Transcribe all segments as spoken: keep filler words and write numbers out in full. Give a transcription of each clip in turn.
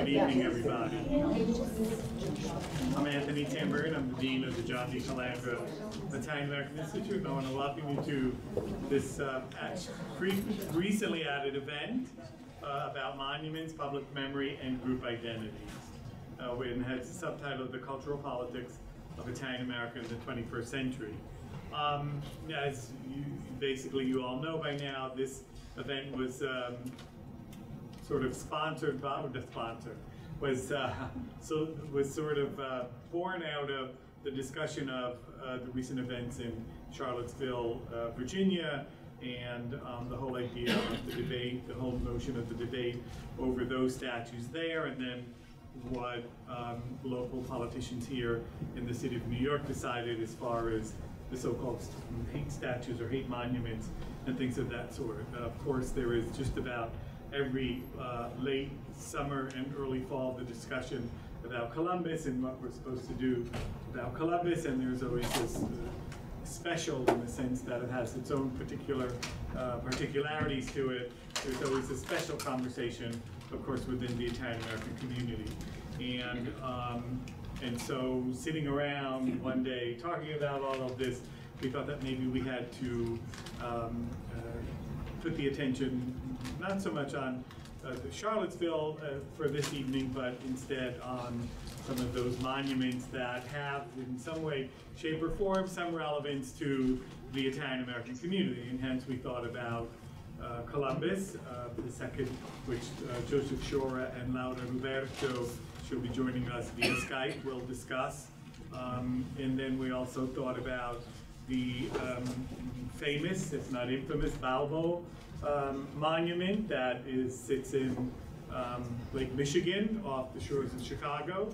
Good evening, everybody. I'm Anthony Tamburn. I'm the Dean of the John D. Calandra Italian American Institute, and I want to welcome you to this uh, recently added event uh, about monuments, public memory, and group identities. Uh, it has the subtitle, The Cultural Politics of Italian America in the twenty-first century. Um, as you, basically you all know by now, this event was um, sort of sponsored by, or the sponsor, was, uh, so, was sort of uh, born out of the discussion of uh, the recent events in Charlottesville, uh, Virginia, and um, the whole idea of the debate, the whole notion of the debate over those statues there, and then what um, local politicians here in the city of New York decided as far as the so-called hate statues or hate monuments and things of that sort. Uh, of course, there is just about every uh, late summer and early fall the discussion about Columbus and what we're supposed to do about Columbus, and there's always this uh, special in the sense that it has its own particular uh, particularities to it. There's always a special conversation, of course, within the Italian American community. And, um, and so sitting around one day talking about all of this, we thought that maybe we had to um, uh, put the attention not so much on uh, Charlottesville uh, for this evening, but instead on some of those monuments that have in some way, shape, or form some relevance to the Italian American community. And hence we thought about uh, Columbus, uh, the second, which uh, Joseph Shora and Laura Roberto she'll be joining us via Skype, we'll discuss. Um, and then we also thought about the um, famous, if not infamous, Balbo um, monument that is sits in um, Lake Michigan off the shores of Chicago,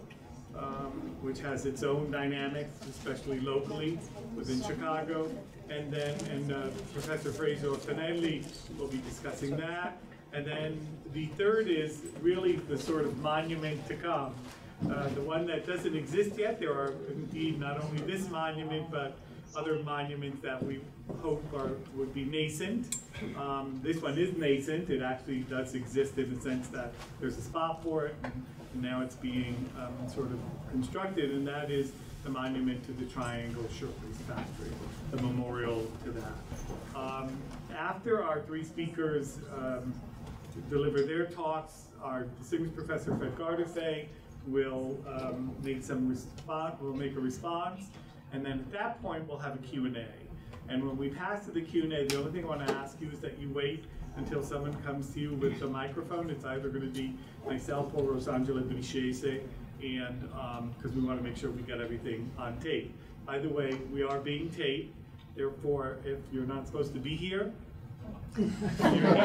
um, which has its own dynamics, especially locally within Chicago. And then and, uh, Professor Fraser Orfanelli will be discussing that. And then the third is really the sort of monument to come. Uh, the one that doesn't exist yet. There are indeed not only this monument, but other monuments that we hope are, would be nascent. Um, this one is nascent. It actually does exist in the sense that there's a spot for it, and now it's being um, sort of constructed, and that is the monument to the Triangle Shirtwaist Factory, the memorial to that. Um, after our three speakers um, deliver their talks, our distinguished Professor Fred Gardefay will um, make some response, will make a response, and then at that point we'll have a Q and A. And when we pass to the Q and A, the only thing I want to ask you is that you wait until someone comes to you with the microphone. It's either going to be myself or Rosangela Bricese, and because um, we want to make sure we get everything on tape. By the way, we are being taped, therefore if you're not supposed to be here, you're here.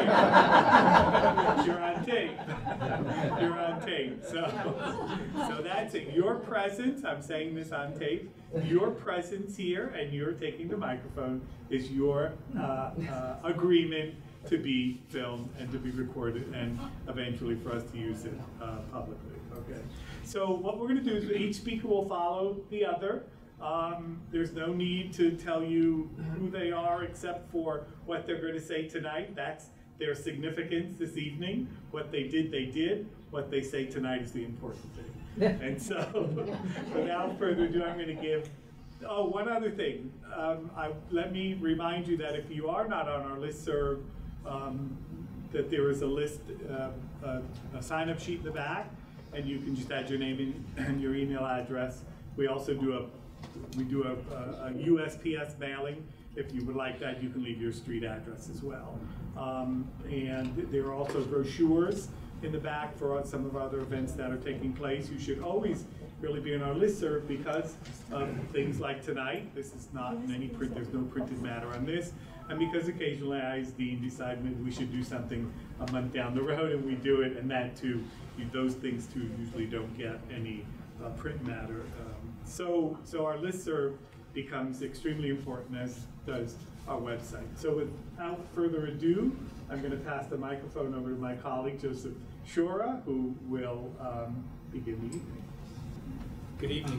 You're on tape. You're on tape. So, so that's it. Your presence, I'm saying this on tape, your presence here and you're taking the microphone is your uh, uh, agreement to be filmed and to be recorded and eventually for us to use it uh, publicly. Okay. So what we're going to do is each speaker will follow the other. Um, there's no need to tell you who they are except for what they're going to say tonight. That's their significance this evening. What they did, they did. What they say tonight is the important thing. And so, without further ado, I'm going to give, oh, one other thing. Um, I, let me remind you that if you are not on our listserv, um, that there is a list, uh, a, a sign-up sheet in the back, and you can just add your name and your email address. We also do a We do a, a, a U S P S mailing. If you would like that, you can leave your street address as well. Um, and there are also brochures in the back for some of our other events that are taking place. You should always really be on our listserv because of things like tonight. This is not in any print, there's no printed matter on this. And because occasionally I, as dean, decide maybe we should do something a month down the road and we do it, and that too, you, those things too usually don't get any uh, print matter. Um, So, so our listserv becomes extremely important, as does our website. So without further ado, I'm going to pass the microphone over to my colleague, Joseph Shora, who will um, begin the evening. Good evening,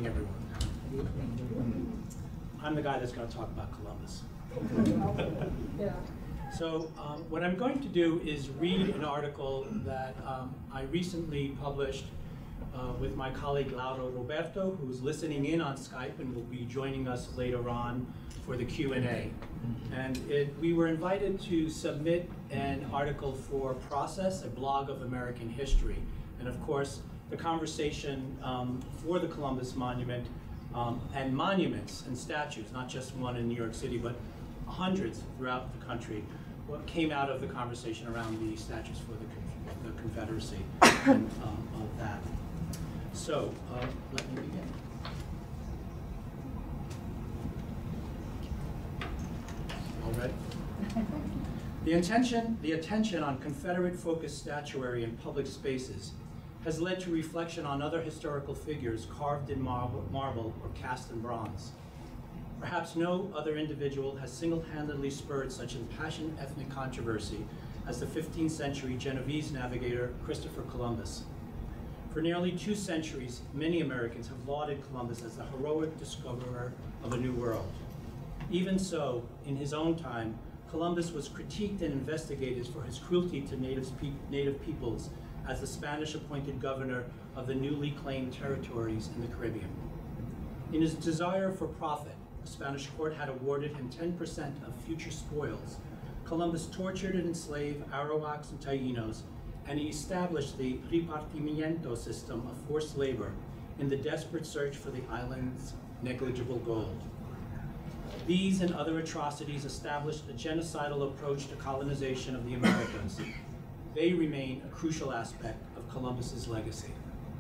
everyone. I'm the guy that's going to talk about Columbus. Yeah. So um, what I'm going to do is read an article that um, I recently published uh, with my colleague Lauro Roberto, who's listening in on Skype and will be joining us later on for the Q and A. And it, we were invited to submit an article for Process, a blog of American history. And of course, the conversation um, for the Columbus Monument um, and monuments and statues, not just one in New York City, but hundreds throughout the country, what came out of the conversation around the statues for the, the Confederacy and um, of that. So, uh, let me begin. All ready? The intention, the attention on Confederate-focused statuary in public spaces has led to reflection on other historical figures carved in marble, marble or cast in bronze. Perhaps no other individual has single-handedly spurred such impassioned ethnic controversy as the fifteenth century Genovese navigator Christopher Columbus. For nearly two centuries, many Americans have lauded Columbus as the heroic discoverer of a new world. Even so, in his own time, Columbus was critiqued and investigated for his cruelty to natives, pe native peoples as the Spanish-appointed governor of the newly claimed territories in the Caribbean. In his desire for profit, the Spanish court had awarded him ten percent of future spoils. Columbus tortured and enslaved Arawaks and Taínos, and he established the repartimiento system of forced labor in the desperate search for the island's negligible gold. These and other atrocities established a genocidal approach to colonization of the Americas. They remain a crucial aspect of Columbus's legacy.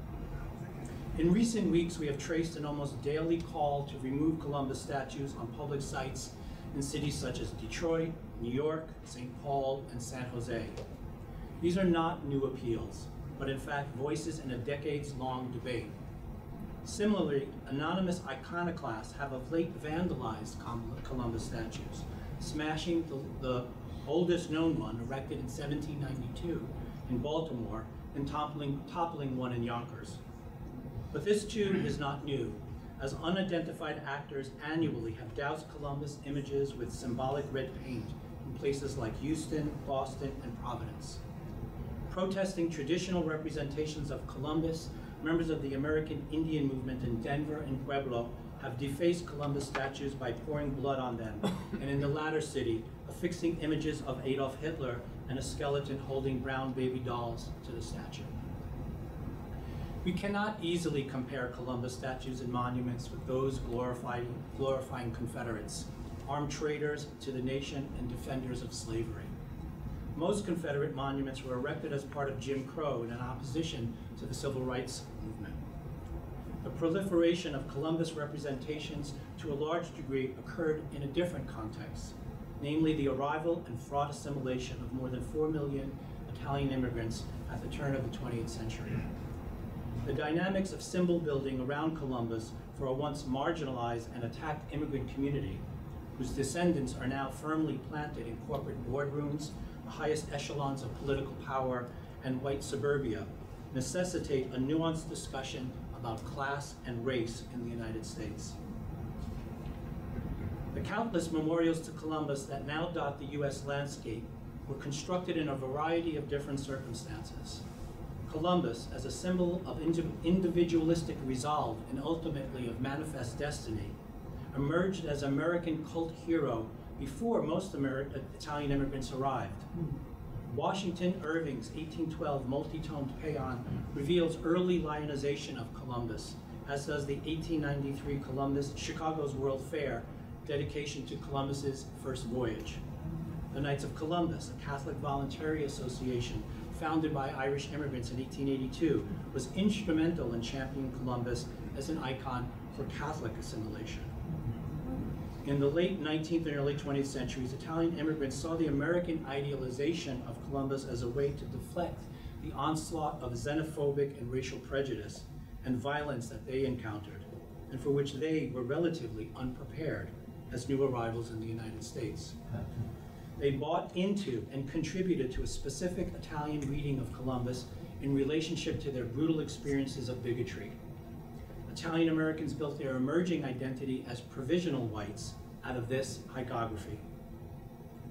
In recent weeks, we have traced an almost daily call to remove Columbus statues on public sites in cities such as Detroit, New York, Saint Paul, and San Jose. These are not new appeals, but in fact voices in a decades-long debate. Similarly, anonymous iconoclasts have of late vandalized Columbus statues, smashing the, the oldest known one erected in seventeen ninety-two in Baltimore and toppling, toppling one in Yonkers. But this too is not new, as unidentified actors annually have doused Columbus images with symbolic red paint in places like Houston, Boston, and Providence. Protesting traditional representations of Columbus, members of the American Indian movement in Denver and Pueblo have defaced Columbus statues by pouring blood on them, and in the latter city, affixing images of Adolf Hitler and a skeleton holding brown baby dolls to the statue. We cannot easily compare Columbus statues and monuments with those glorifying, glorifying Confederates, armed traitors to the nation and defenders of slavery. Most Confederate monuments were erected as part of Jim Crow and in opposition to the Civil Rights Movement. The proliferation of Columbus representations to a large degree occurred in a different context, namely the arrival and fraud assimilation of more than four million Italian immigrants at the turn of the twentieth century. The dynamics of symbol building around Columbus for a once marginalized and attacked immigrant community, whose descendants are now firmly planted in corporate boardrooms, the highest echelons of political power, and white suburbia, necessitate a nuanced discussion about class and race in the United States. The countless memorials to Columbus that now dot the U S landscape were constructed in a variety of different circumstances. Columbus, as a symbol of individualistic resolve and ultimately of manifest destiny, emerged as American cult hero before most Ameri- Italian immigrants arrived. Washington Irving's eighteen twelve multi-toned paean reveals early lionization of Columbus, as does the eighteen ninety-three Columbus Chicago's World Fair dedication to Columbus's first voyage. The Knights of Columbus, a Catholic voluntary association founded by Irish immigrants in eighteen eighty-two, was instrumental in championing Columbus as an icon for Catholic assimilation. In the late nineteenth and early twentieth centuries, Italian immigrants saw the American idealization of Columbus as a way to deflect the onslaught of xenophobic and racial prejudice and violence that they encountered, and for which they were relatively unprepared as new arrivals in the United States. They bought into and contributed to a specific Italian reading of Columbus in relationship to their brutal experiences of bigotry. Italian Americans built their emerging identity as provisional whites out of this iconography.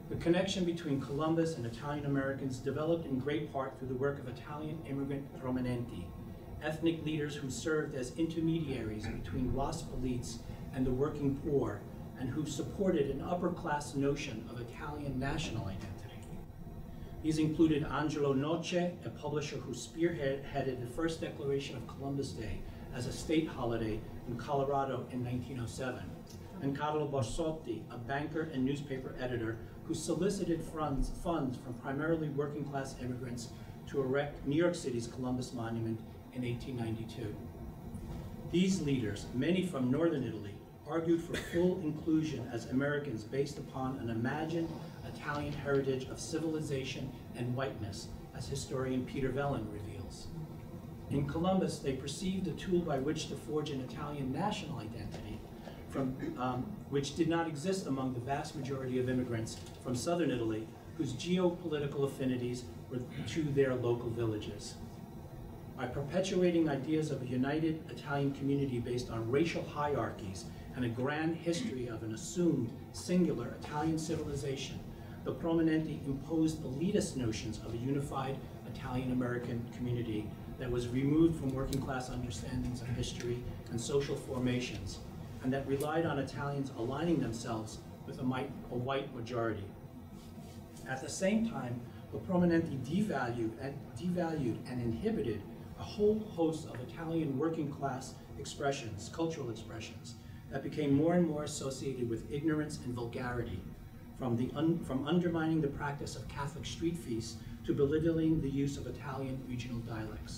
The connection between Columbus and Italian Americans developed in great part through the work of Italian immigrant prominenti, ethnic leaders who served as intermediaries between Las elites and the working poor, and who supported an upper-class notion of Italian national identity. These included Angelo Noce, a publisher who spearheaded the first declaration of Columbus Day as a state holiday in Colorado in nineteen oh seven, and Carlo Borsotti, a banker and newspaper editor who solicited funds, funds from primarily working-class immigrants to erect New York City's Columbus Monument in eighteen ninety-two. These leaders, many from northern Italy, argued for full inclusion as Americans based upon an imagined Italian heritage of civilization and whiteness, as historian Peter Vellon reveals. In Columbus, they perceived a tool by which to forge an Italian national identity, from, um, which did not exist among the vast majority of immigrants from southern Italy, whose geopolitical affinities were to their local villages. By perpetuating ideas of a united Italian community based on racial hierarchies and a grand history of an assumed singular Italian civilization, the Prominenti imposed elitist notions of a unified Italian-American community that was removed from working-class understandings of history and social formations, and that relied on Italians aligning themselves with a, might, a white majority. At the same time, the Prominenti devalued and, devalued and inhibited a whole host of Italian working-class expressions, cultural expressions, that became more and more associated with ignorance and vulgarity, from, the un, from undermining the practice of Catholic street feasts to belittling the use of Italian regional dialects.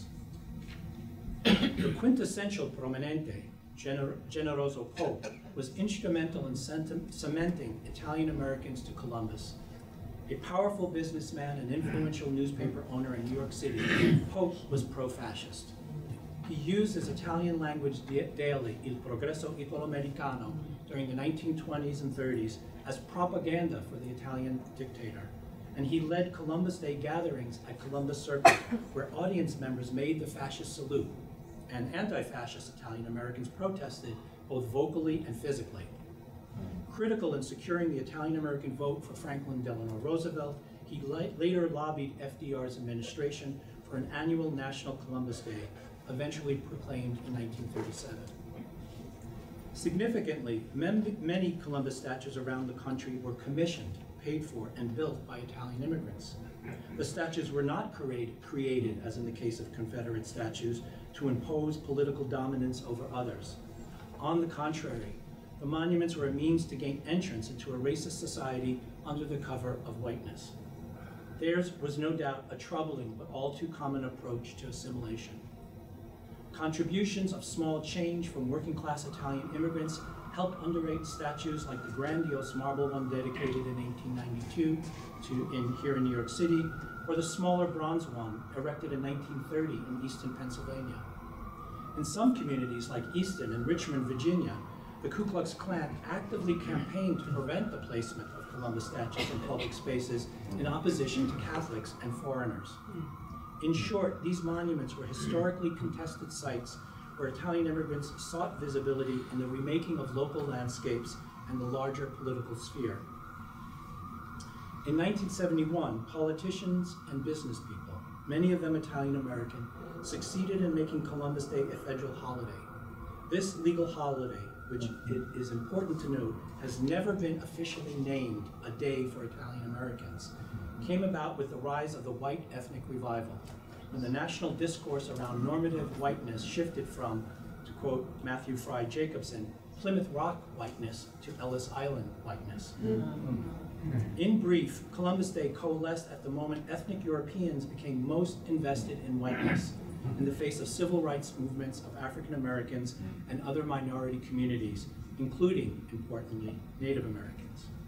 The quintessential Prominente, Gener Generoso Pope, was instrumental in cementing Italian Americans to Columbus. A powerful businessman and influential newspaper owner in New York City, Pope was pro-fascist. He used his Italian language daily, Il Progresso Italo-Americano, during the nineteen twenties and thirties as propaganda for the Italian dictator. And he led Columbus Day gatherings at Columbus Circle, where audience members made the fascist salute, and anti-fascist Italian Americans protested both vocally and physically. Critical in securing the Italian American vote for Franklin Delano Roosevelt, he later lobbied F D R's administration for an annual National Columbus Day, eventually proclaimed in nineteen thirty-seven. Significantly, many Columbus statues around the country were commissioned, paid for, and built by Italian immigrants. The statues were not create, created, as in the case of Confederate statues, to impose political dominance over others. On the contrary, the monuments were a means to gain entrance into a racist society under the cover of whiteness. Theirs was no doubt a troubling but all too common approach to assimilation. Contributions of small change from working-class Italian immigrants helped underwrite statues like the grandiose marble one dedicated in eighteen ninety-two to, in, here in New York City, or the smaller bronze one erected in nineteen thirty in Easton, Pennsylvania. In some communities like Easton and Richmond, Virginia, the Ku Klux Klan actively campaigned to prevent the placement of Columbus statues in public spaces in opposition to Catholics and foreigners. In short, these monuments were historically contested sites where Italian immigrants sought visibility in the remaking of local landscapes and the larger political sphere. In nineteen seventy-one, politicians and business people, many of them Italian American, succeeded in making Columbus Day a federal holiday. This legal holiday, which it is important to note, has never been officially named a day for Italian Americans, came about with the rise of the white ethnic revival, when the national discourse around normative whiteness shifted from, to quote Matthew Fry Jacobson, Plymouth Rock whiteness to Ellis Island whiteness. Mm-hmm. In brief, Columbus Day coalesced at the moment ethnic Europeans became most invested in whiteness in the face of civil rights movements of African Americans and other minority communities, including, importantly, Native Americans.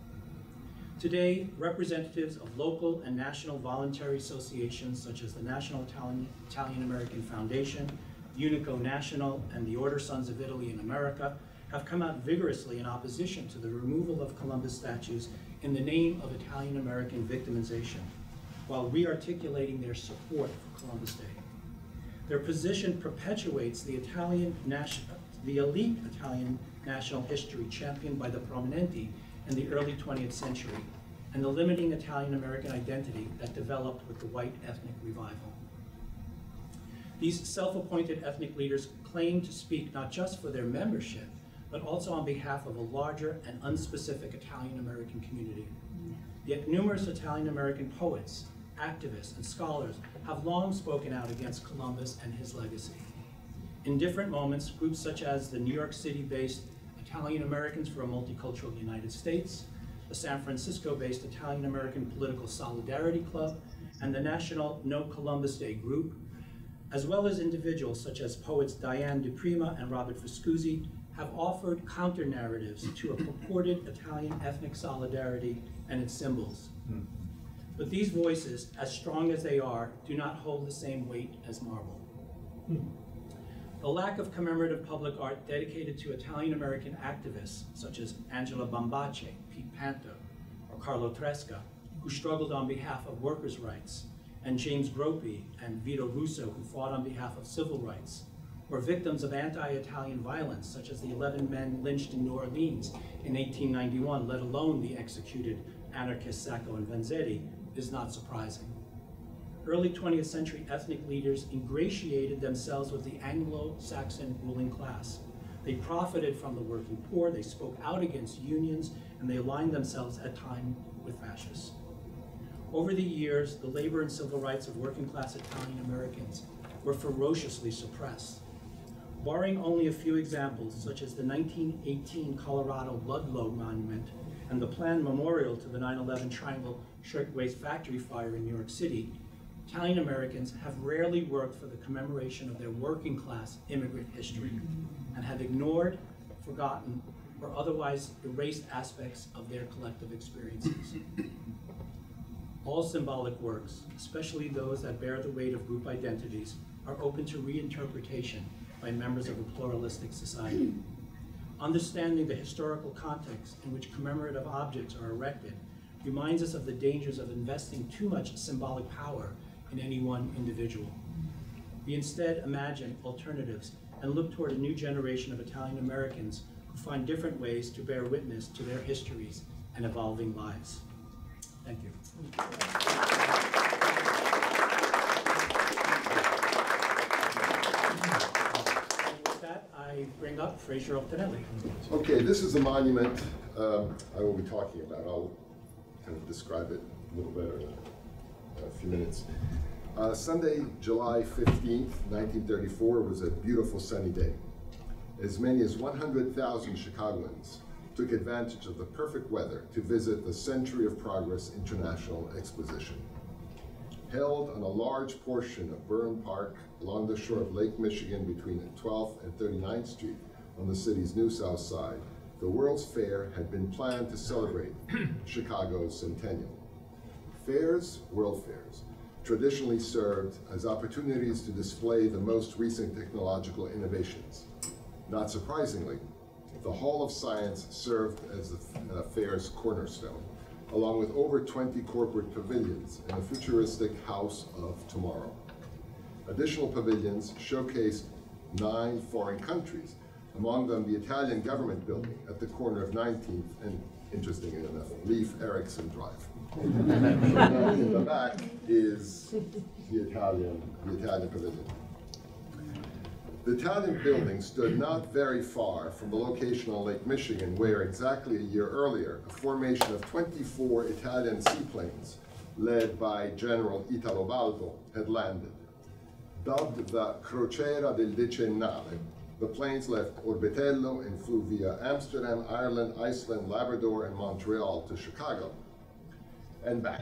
Today, representatives of local and national voluntary associations such as the National Italian, Italian American Foundation, Unico National, and the Order Sons of Italy in America have come out vigorously in opposition to the removal of Columbus statues in the name of Italian American victimization, while re-articulating their support for Columbus Day. Their position perpetuates the Italian national, the elite Italian national history championed by the Prominenti in the early twentieth century, and the limiting Italian-American identity that developed with the white ethnic revival. These self-appointed ethnic leaders claim to speak not just for their membership, but also on behalf of a larger and unspecific Italian-American community. Yet numerous Italian-American poets, activists, and scholars have long spoken out against Columbus and his legacy. In different moments, groups such as the New York City-based Italian Americans for a Multicultural United States, the San Francisco-based Italian American Political Solidarity Club, and the National No Columbus Day group, as well as individuals such as poets Diane DiPrima and Robert Fuscuzzi, have offered counter-narratives to a purported Italian ethnic solidarity and its symbols. Hmm. But these voices, as strong as they are, do not hold the same weight as marble. Hmm. The lack of commemorative public art dedicated to Italian-American activists, such as Angela Bambace, Pete Panto, or Carlo Tresca, who struggled on behalf of workers' rights, and James Gropey and Vito Russo, who fought on behalf of civil rights, or victims of anti-Italian violence, such as the eleven men lynched in New Orleans in eighteen ninety-one, let alone the executed anarchists Sacco and Vanzetti, is not surprising. Early twentieth century ethnic leaders ingratiated themselves with the Anglo-Saxon ruling class. They profited from the working poor, they spoke out against unions, and they aligned themselves at times with fascists. Over the years, the labor and civil rights of working class Italian Americans were ferociously suppressed. Barring only a few examples, such as the nineteen eighteen Colorado Ludlow Monument and the planned memorial to the nine eleven Triangle Shirtwaist Factory Fire in New York City, Italian Americans have rarely worked for the commemoration of their working class immigrant history and have ignored, forgotten, or otherwise erased aspects of their collective experiences. All symbolic works, especially those that bear the weight of group identities, are open to reinterpretation by members of a pluralistic society. Understanding the historical context in which commemorative objects are erected reminds us of the dangers of investing too much symbolic power in any one individual. We instead imagine alternatives and look toward a new generation of Italian Americans who find different ways to bear witness to their histories and evolving lives. Thank you. And with that, I bring up Fraser Altinelli. Okay, this is a monument um, I will be talking about. I'll kind of describe it a little better in a, a few minutes. Uh, Sunday, July fifteenth, nineteen thirty-four was a beautiful sunny day. As many as one hundred thousand Chicagoans took advantage of the perfect weather to visit the Century of Progress International Exposition. Held on a large portion of Byrne Park along the shore of Lake Michigan between twelfth and thirty-ninth Street on the city's New South Side, the World's Fair had been planned to celebrate Chicago's centennial. Fairs, World Fairs, traditionally served as opportunities to display the most recent technological innovations. Not surprisingly, the Hall of Science served as the uh, fair's cornerstone, along with over twenty corporate pavilions in the futuristic House of Tomorrow. Additional pavilions showcased nine foreign countries, among them the Italian government building at the corner of nineteenth and, interestingly enough, Leif Erikson Drive. In the back is the Italian, the Italian pavilion. The Italian building stood not very far from the location on Lake Michigan where exactly a year earlier, a formation of twenty-four Italian seaplanes led by General Italo Balbo had landed. Dubbed the Crociera del Decennale, the planes left Orbitello and flew via Amsterdam, Ireland, Iceland, Labrador, and Montreal to Chicago and back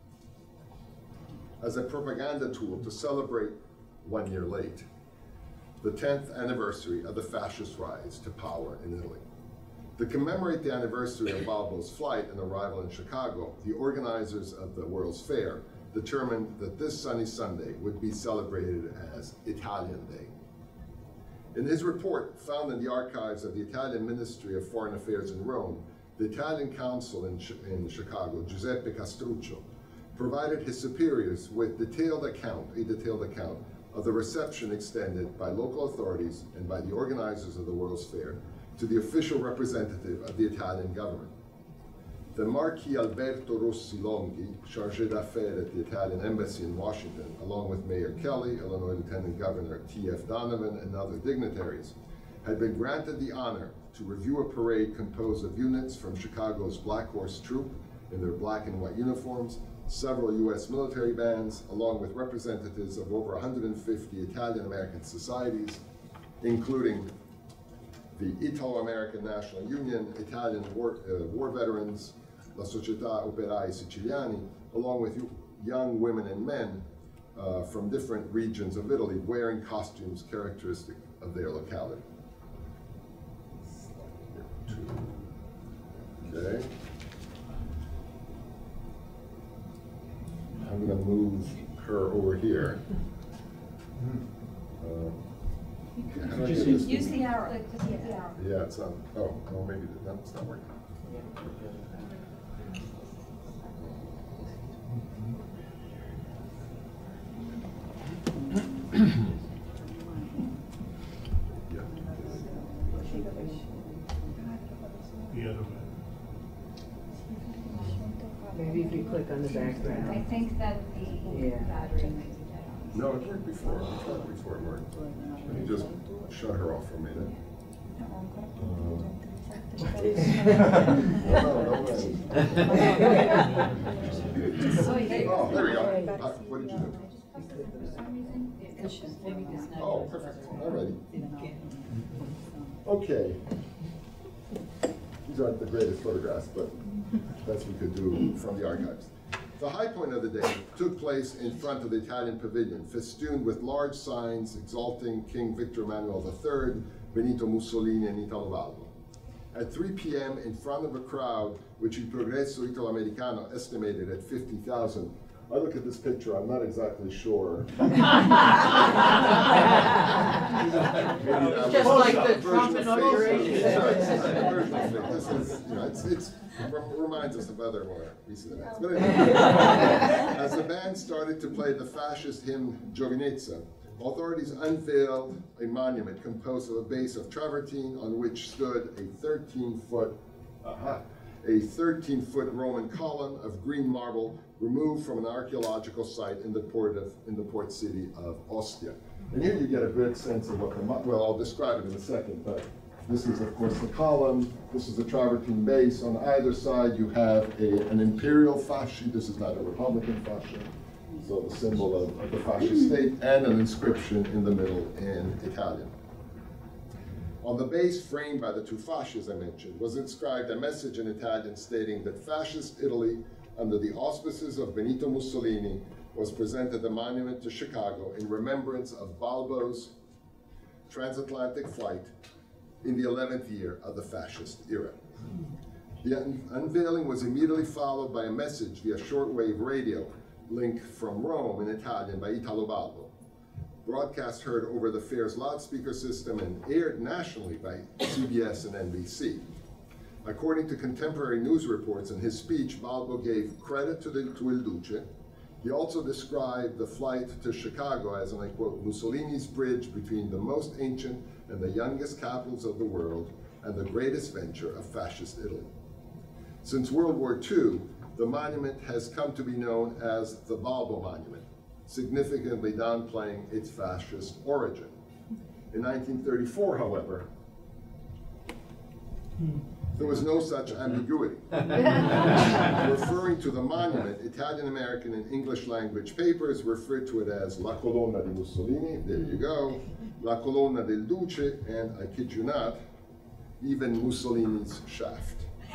as a propaganda tool to celebrate one year late the tenth anniversary of the fascist rise to power in Italy. To commemorate the anniversary of Balbo's flight and arrival in Chicago, the organizers of the World's Fair determined that this sunny Sunday would be celebrated as Italian Day. In his report, found in the archives of the Italian Ministry of Foreign Affairs in Rome, the Italian consul in, in Chicago, Giuseppe Castruccio, provided his superiors with detailed account, a detailed account of the reception extended by local authorities and by the organizers of the World's Fair to the official representative of the Italian government. the Marquis Alberto Rossi Longhi, chargé d'affaires at the Italian Embassy in Washington, along with Mayor Kelly, Illinois Lieutenant Governor T F Donovan, and other dignitaries, had been granted the honor to review a parade composed of units from Chicago's Black Horse Troop in their black and white uniforms, several U S military bands, along with representatives of over one hundred fifty Italian-American societies, including the Italo-American National Union, Italian war, uh, war veterans, La Società Operai Siciliani, along with young women and men uh, from different regions of Italy wearing costumes characteristic of their locality. Okay. I'm going to move her over here. Uh, how do I get this Use thing? the arrow. Use the arrow. Yeah, it's not. Oh, oh, maybe no, it's not working. Yeah. The other way. Maybe if you click on the I background. think that the Yeah. battery might be dead. No, it worked before. It worked before it worked. Let me just shut her off for a minute. Uh, no, no way. Oh, there we go. Uh, what did you do? Oh, perfect. All righty. Okay. These aren't the greatest photographs, but that's what we could do from the archives. The high point of the day took place in front of the Italian pavilion, festooned with large signs exalting King Victor Emmanuel the third, Benito Mussolini, and Italo Balbo. At three p m, in front of a crowd, which Il Progresso Italo-Americano estimated at fifty thousand. I look at this picture, I'm not exactly sure. Maybe that Just was like a the version Trump of inauguration. fake. Sorry, it's not a version of fake. This is, you know, it's, it's, it reminds us of other more recent events. But anyway, as the band started to play the fascist hymn Giovinezza, authorities unveiled a monument composed of a base of travertine on which stood a thirteen foot, uh-huh, a thirteen foot Roman column of green marble removed from an archaeological site in the port of in the port city of Ostia. And here you get a good sense of what the, well, I'll describe it in a second, but this is of course the column, this is the travertine base. On either side you have a, an imperial fasci, this is not a republican fasci, so the symbol of, of the fascist state, and an inscription in the middle in Italian. On the base, framed by the two fasces I mentioned, was inscribed a message in Italian stating that fascist Italy, under the auspices of Benito Mussolini, was presented a monument to Chicago in remembrance of Balbo's transatlantic flight in the eleventh year of the fascist era. The un unveiling was immediately followed by a message via shortwave radio link from Rome in Italian by Italo Balbo, broadcast heard over the fair's loudspeaker system and aired nationally by C B S and N B C. According to contemporary news reports, in his speech, Balbo gave credit to, the, to Il Duce. He also described the flight to Chicago as, and I quote, Mussolini's bridge between the most ancient and the youngest capitals of the world and the greatest venture of fascist Italy. Since World War Two, the monument has come to be known as the Balbo Monument, significantly downplaying its fascist origin. In nineteen thirty-four, however, there was no such ambiguity. Referring to the monument, Italian-American and English language papers referred to it as La Colonna di Mussolini, there you go, La Colonna del Duce, and I kid you not, even Mussolini's shaft.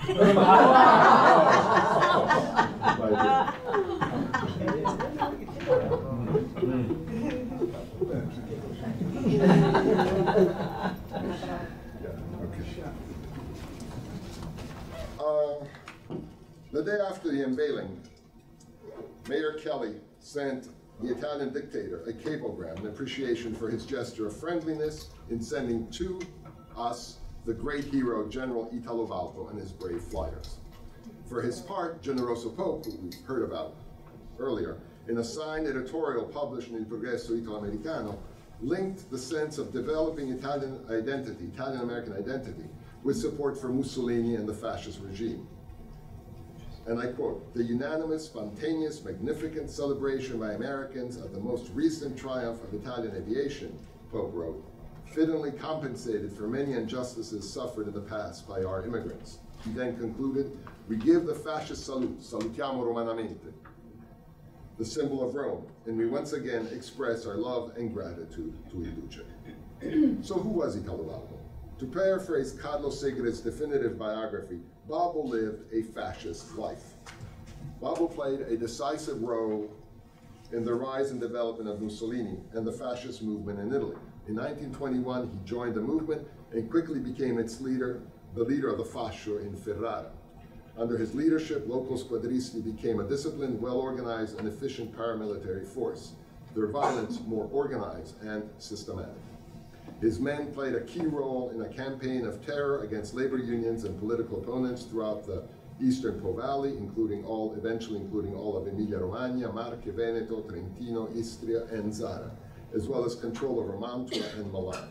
Uh, the day after the unveiling, Mayor Kelly sent the Italian dictator a cablegram in appreciation for his gesture of friendliness in sending to us the great hero, General Italo Balbo, and his brave flyers. For his part, Generoso Pope, who we heard about earlier, in a signed editorial published in Il Progresso Italo-Americano, linked the sense of developing Italian identity, Italian-American identity, with support for Mussolini and the fascist regime. and I quote, "The unanimous, spontaneous, magnificent celebration by Americans of the most recent triumph of Italian aviation," Pope wrote, "fittingly compensated for many injustices suffered in the past by our immigrants." He then concluded, "We give the fascist salute, salutiamo romanamente, the symbol of Rome, and we once again express our love and gratitude to Il Duce." So who was Italo Balbo? To paraphrase Carlos Segre's definitive biography, Balbo lived a fascist life. Balbo played a decisive role in the rise and development of Mussolini and the fascist movement in Italy. In nineteen twenty-one, he joined the movement and quickly became its leader, the leader of the Fascio in Ferrara. Under his leadership, local squadristi became a disciplined, well-organized, and efficient paramilitary force, their violence more organized and systematic. His men played a key role in a campaign of terror against labor unions and political opponents throughout the Eastern Po Valley, including all, eventually including all of Emilia-Romagna, Marche, Veneto, Trentino, Istria, and Zara, as well as control over Mantua and Milan.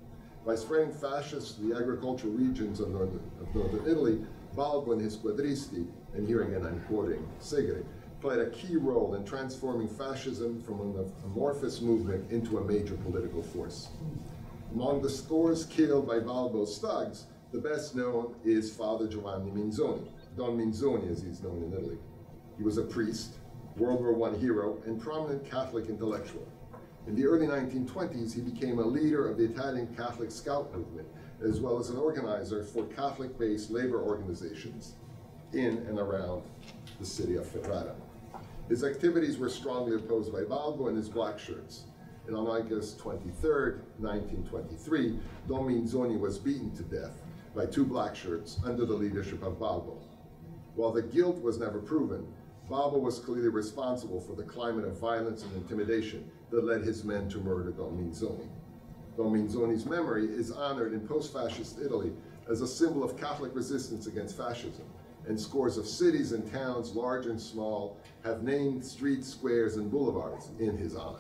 By spreading fascists to the agricultural regions of northern, of northern Italy, Balbo and his squadristi, and here again I'm quoting Segre, played a key role in transforming fascism from an amorphous movement into a major political force. Among the scores killed by Balbo's thugs, the best known is Father Giovanni Minzoni, Don Minzoni as he's known in Italy. He was a priest, World War One hero, and prominent Catholic intellectual. In the early nineteen twenties, he became a leader of the Italian Catholic Scout movement, as well as an organizer for Catholic-based labor organizations in and around the city of Ferrara. His activities were strongly opposed by Balbo and his black shirts. And on August twenty-third, nineteen twenty-three, Don Minzoni was beaten to death by two black shirts under the leadership of Balbo. While the guilt was never proven, Balbo was clearly responsible for the climate of violence and intimidation that led his men to murder Don Minzoni. Don Minzoni's memory is honored in post-fascist Italy as a symbol of Catholic resistance against fascism, and scores of cities and towns, large and small, have named streets, squares, and boulevards in his honor.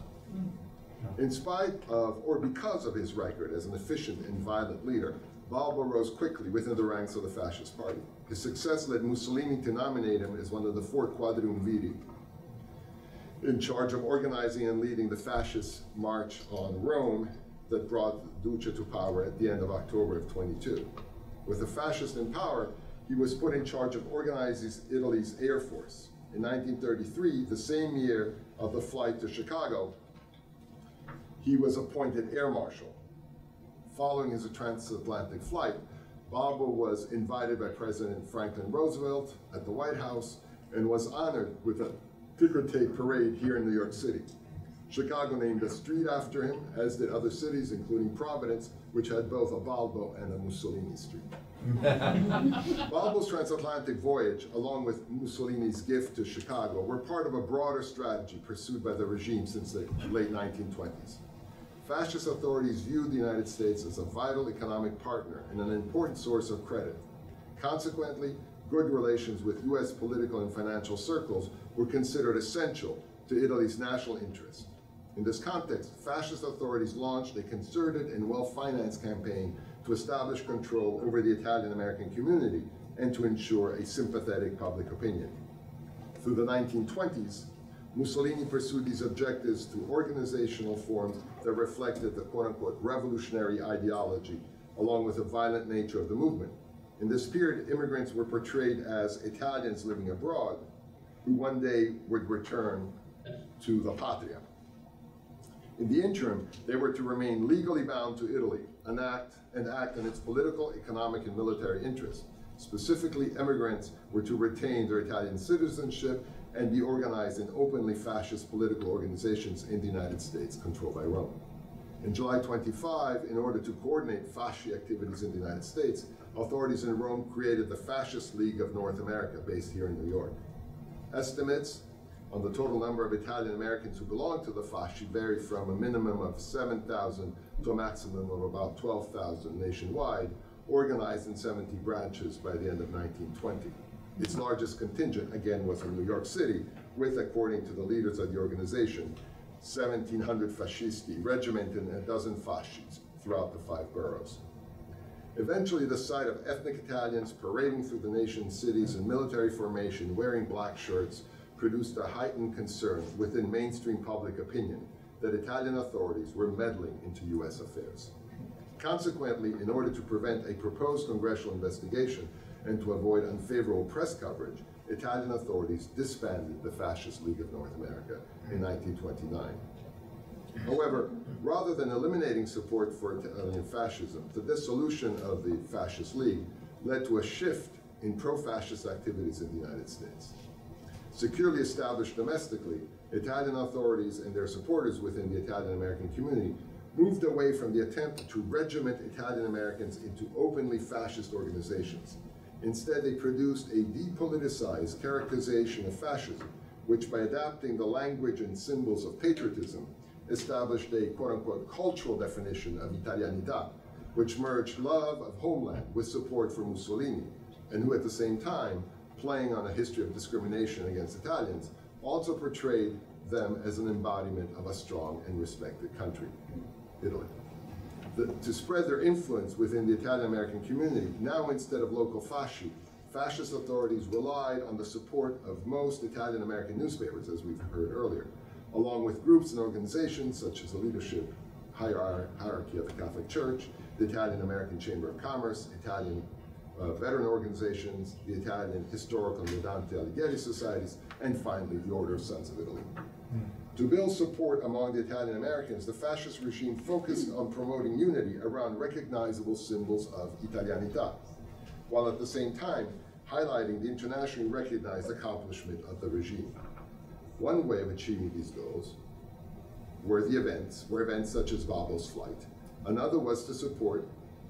In spite of, or because of his record as an efficient and violent leader, Balbo rose quickly within the ranks of the fascist party. His success led Mussolini to nominate him as one of the four quadriumviri, in charge of organizing and leading the fascist march on Rome that brought Duce to power at the end of October of twenty-two. With the fascist in power, he was put in charge of organizing Italy's Air Force. In nineteen thirty-three, the same year of the flight to Chicago, he was appointed Air Marshal. Following his transatlantic flight, Balbo was invited by President Franklin Roosevelt at the White House and was honored with a ticker tape parade here in New York City. Chicago named a street after him, as did other cities, including Providence, which had both a Balbo and a Mussolini street. Balbo's transatlantic voyage, along with Mussolini's gift to Chicago, were part of a broader strategy pursued by the regime since the late nineteen twenties. Fascist authorities viewed the United States as a vital economic partner and an important source of credit. Consequently, good relations with U S political and financial circles were considered essential to Italy's national interest. In this context, fascist authorities launched a concerted and well-financed campaign to establish control over the Italian-American community and to ensure a sympathetic public opinion. Through the nineteen twenties, Mussolini pursued these objectives through organizational forms that reflected the quote-unquote revolutionary ideology, along with the violent nature of the movement. In this period, immigrants were portrayed as Italians living abroad, who one day would return to the patria. In the interim, they were to remain legally bound to Italy and act, and act in its political, economic, and military interests. Specifically, immigrants were to retain their Italian citizenship and be organized in openly fascist political organizations in the United States controlled by Rome. In July twenty-fifth, in order to coordinate fasci activities in the United States, authorities in Rome created the Fascist League of North America, based here in New York. Estimates on the total number of Italian Americans who belong to the fasci vary from a minimum of seven thousand to a maximum of about twelve thousand nationwide, organized in seventy branches by the end of nineteen twenty. Its largest contingent, again, was in New York City, with, according to the leaders of the organization, seventeen hundred fascisti regimented in a dozen fascis throughout the five boroughs. Eventually, the sight of ethnic Italians parading through the nation's cities in military formation wearing black shirts produced a heightened concern within mainstream public opinion that Italian authorities were meddling into U S affairs. Consequently, in order to prevent a proposed congressional investigation and to avoid unfavorable press coverage, Italian authorities disbanded the Fascist League of North America in nineteen twenty-nine. However, rather than eliminating support for Italian fascism, the dissolution of the Fascist League led to a shift in pro-fascist activities in the United States. Securely established domestically, Italian authorities and their supporters within the Italian-American community moved away from the attempt to regiment Italian Americans into openly fascist organizations. Instead, they produced a depoliticized characterization of fascism, which by adapting the language and symbols of patriotism, established a quote-unquote cultural definition of Italianità, which merged love of homeland with support for Mussolini, and who at the same time, playing on a history of discrimination against Italians, also portrayed them as an embodiment of a strong and respected country, Italy. The, to spread their influence within the Italian-American community, now instead of local fasci, fascist authorities relied on the support of most Italian-American newspapers, as we've heard earlier, along with groups and organizations such as the leadership hierarchy of the Catholic Church, the Italian-American Chamber of Commerce, Italian uh, veteran organizations, the Italian Historical and Dante Alighieri societies, and finally the Order of Sons of Italy. Mm. To build support among the Italian Americans, the fascist regime focused on promoting unity around recognizable symbols of Italianità, while at the same time highlighting the internationally recognized accomplishment of the regime. One way of achieving these goals were the events, were events such as Balbo's flight. Another was to support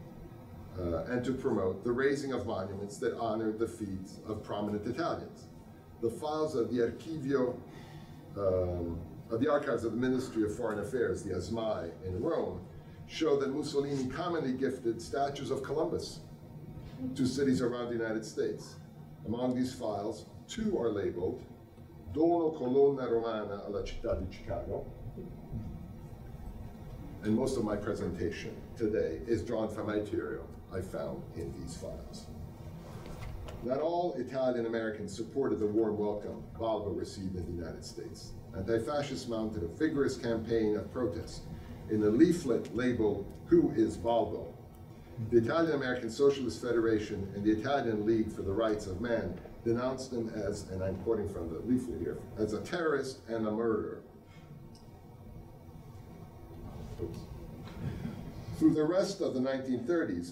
uh, and to promote the raising of monuments that honored the feats of prominent Italians. The files of the Archivio, um, of the Archives of the Ministry of Foreign Affairs, the A S M I in Rome, show that Mussolini commonly gifted statues of Columbus to cities around the United States. Among these files, two are labeled Dono Colonna Romana alla Città di Chicago. And most of my presentation today is drawn from material I found in these files. Not all Italian Americans supported the warm welcome Balbo received in the United States. Anti-fascists mounted a vigorous campaign of protest in a leaflet labeled, "Who is Balbo?" The Italian American Socialist Federation and the Italian League for the Rights of Man denounced him as, and I'm quoting from the leaflet here, as a terrorist and a murderer. Oops. Through the rest of the nineteen thirties,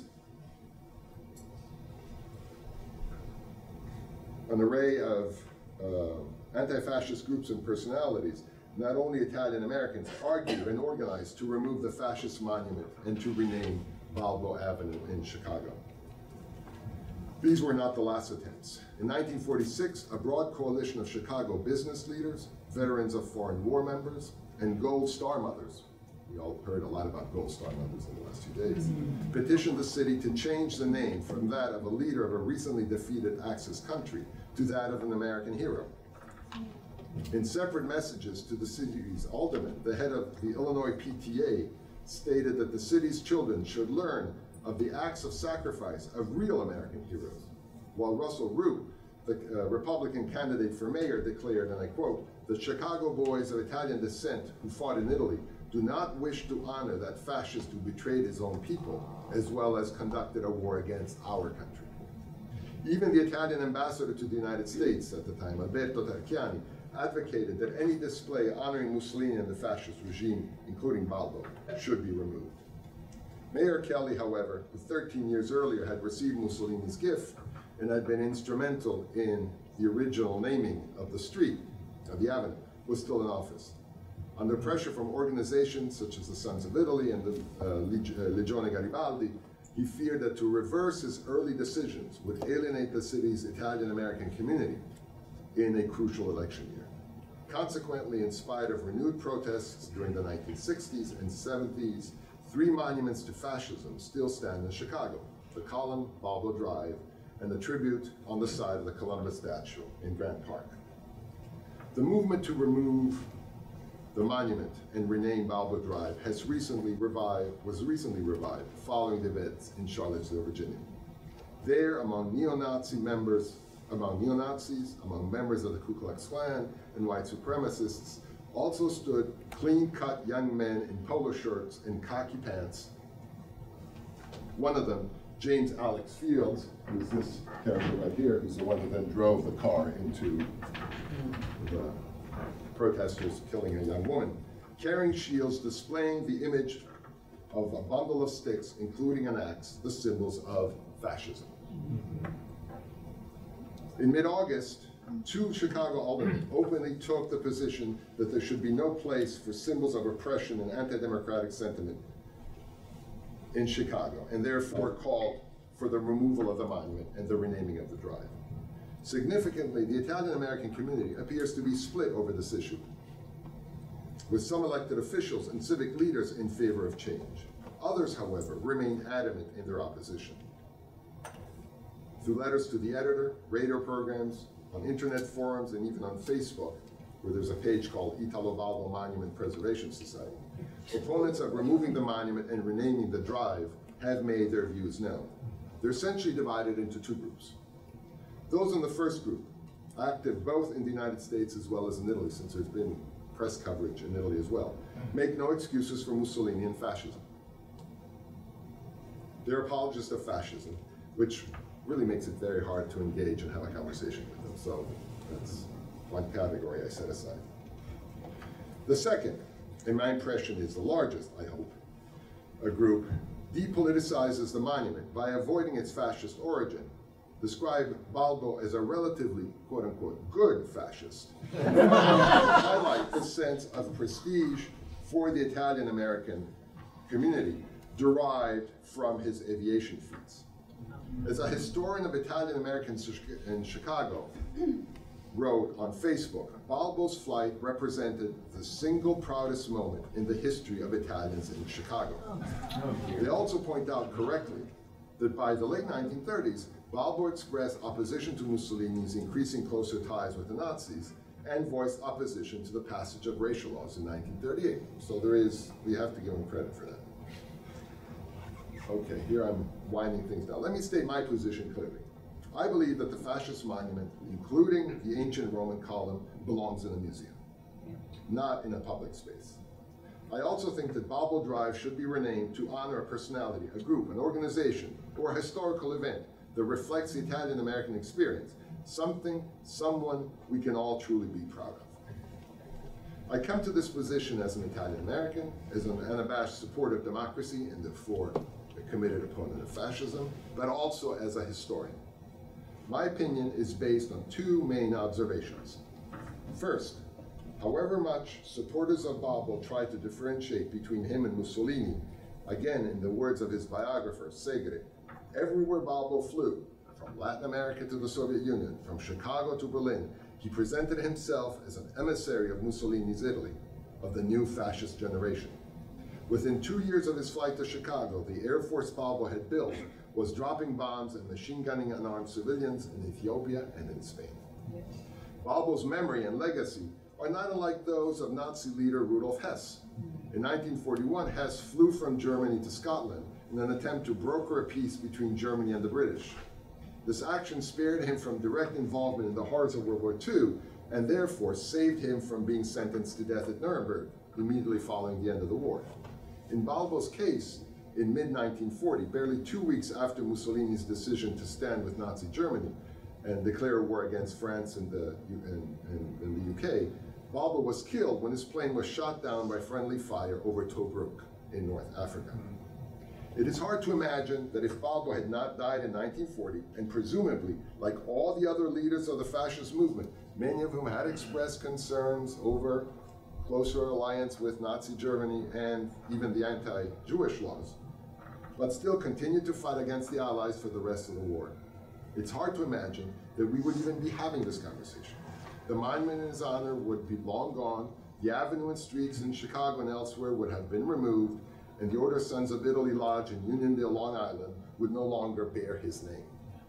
an array of uh, anti-fascist groups and personalities, not only Italian Americans, argued and organized to remove the fascist monument and to rename Balbo Avenue in Chicago. These were not the last attempts. In nineteen forty-six, a broad coalition of Chicago business leaders, veterans of foreign war members, and Gold Star mothers, we all heard a lot about Gold Star mothers in the last few days, petitioned the city to change the name from that of a leader of a recently defeated Axis country to that of an American hero. In separate messages to the city's alderman, the head of the Illinois P T A stated that the city's children should learn of the acts of sacrifice of real American heroes, while Russell Root, the uh, Republican candidate for mayor, declared, and I quote, "The Chicago boys of Italian descent who fought in Italy do not wish to honor that fascist who betrayed his own people, as well as conducted a war against our country." Even the Italian ambassador to the United States at the time, Alberto Tarchiani, advocated that any display honoring Mussolini and the fascist regime, including Balbo, should be removed. Mayor Kelly, however, who thirteen years earlier had received Mussolini's gift and had been instrumental in the original naming of the street, of the avenue, was still in office. Under pressure from organizations such as the Sons of Italy and the uh, Leg uh, Legione Garibaldi, he feared that to reverse his early decisions would alienate the city's Italian-American community in a crucial election year. Consequently, in spite of renewed protests during the nineteen sixties and seventies, three monuments to fascism still stand in Chicago: the column, Balbo Drive, and the tribute on the side of the Columbus statue in Grant Park. The movement to remove the monument and renamed Balbo Drive has recently revived, was recently revived following the events in Charlottesville, Virginia. There, among neo-Nazi members, among neo-Nazis, among members of the Ku Klux Klan and white supremacists, also stood clean-cut young men in polo shirts and khaki pants. One of them, James Alex Fields, who's this character right here, who's the one who then drove the car into the protesters killing a young woman, carrying shields displaying the image of a bundle of sticks, including an axe, the symbols of fascism. In mid-August, two Chicago aldermen openly took the position that there should be no place for symbols of oppression and anti-democratic sentiment in Chicago, and therefore called for the removal of the monument and the renaming of the drive. Significantly, the Italian-American community appears to be split over this issue, with some elected officials and civic leaders in favor of change. Others, however, remain adamant in their opposition. Through letters to the editor, radio programs, on internet forums, and even on Facebook, where there's a page called Italo Balbo Monument Preservation Society, opponents of removing the monument and renaming the drive have made their views known. They're essentially divided into two groups. Those in the first group, active both in the United States as well as in Italy, since there's been press coverage in Italy as well, make no excuses for Mussolini and fascism. They're apologists of fascism, which really makes it very hard to engage and have a conversation with them. So that's one category I set aside. The second, and my impression is the largest, I hope, a group depoliticizes the monument by avoiding its fascist origin, describe Balbo as a relatively, quote unquote, good fascist, highlight the sense of prestige for the Italian-American community derived from his aviation feats. As a historian of Italian-Americans in Chicago wrote on Facebook, Balbo's flight represented the single proudest moment in the history of Italians in Chicago. They also point out correctly that by the late nineteen thirties, Balbo expressed opposition to Mussolini's increasing closer ties with the Nazis and voiced opposition to the passage of racial laws in nineteen thirty-eight. So there is, we have to give him credit for that. Okay, here I'm winding things down. Let me state my position clearly. I believe that the fascist monument, including the ancient Roman column, belongs in a museum, not in a public space. I also think that Balbo Drive should be renamed to honor a personality, a group, an organization, or a historical event that reflects the Italian-American experience, something, someone we can all truly be proud of. I come to this position as an Italian-American, as an unabashed supporter of democracy, and therefore a committed opponent of fascism, but also as a historian. My opinion is based on two main observations. First, however much supporters of Balbo try to differentiate between him and Mussolini, again, in the words of his biographer, Segre, everywhere Balbo flew, from Latin America to the Soviet Union, from Chicago to Berlin, he presented himself as an emissary of Mussolini's Italy, of the new fascist generation. Within two years of his flight to Chicago, the Air Force Balbo had built was dropping bombs and machine gunning unarmed civilians in Ethiopia and in Spain. Balbo's memory and legacy are not unlike those of Nazi leader Rudolf Hess. In nineteen forty-one, Hess flew from Germany to Scotland in an attempt to broker a peace between Germany and the British. This action spared him from direct involvement in the horrors of World War Two, and therefore saved him from being sentenced to death at Nuremberg immediately following the end of the war. In Balbo's case, in mid nineteen forty, barely two weeks after Mussolini's decision to stand with Nazi Germany and declare war against France and the, and, and, and the U K, Balbo was killed when his plane was shot down by friendly fire over Tobruk in North Africa. It is hard to imagine that if Balbo had not died in nineteen forty, and presumably, like all the other leaders of the fascist movement, many of whom had expressed concerns over closer alliance with Nazi Germany and even the anti-Jewish laws, but still continued to fight against the Allies for the rest of the war. It's hard to imagine that we would even be having this conversation. The monument in his honor would be long gone, the avenue and streets in Chicago and elsewhere would have been removed, and the Order of Sons of Italy Lodge in Uniondale, Long Island would no longer bear his name.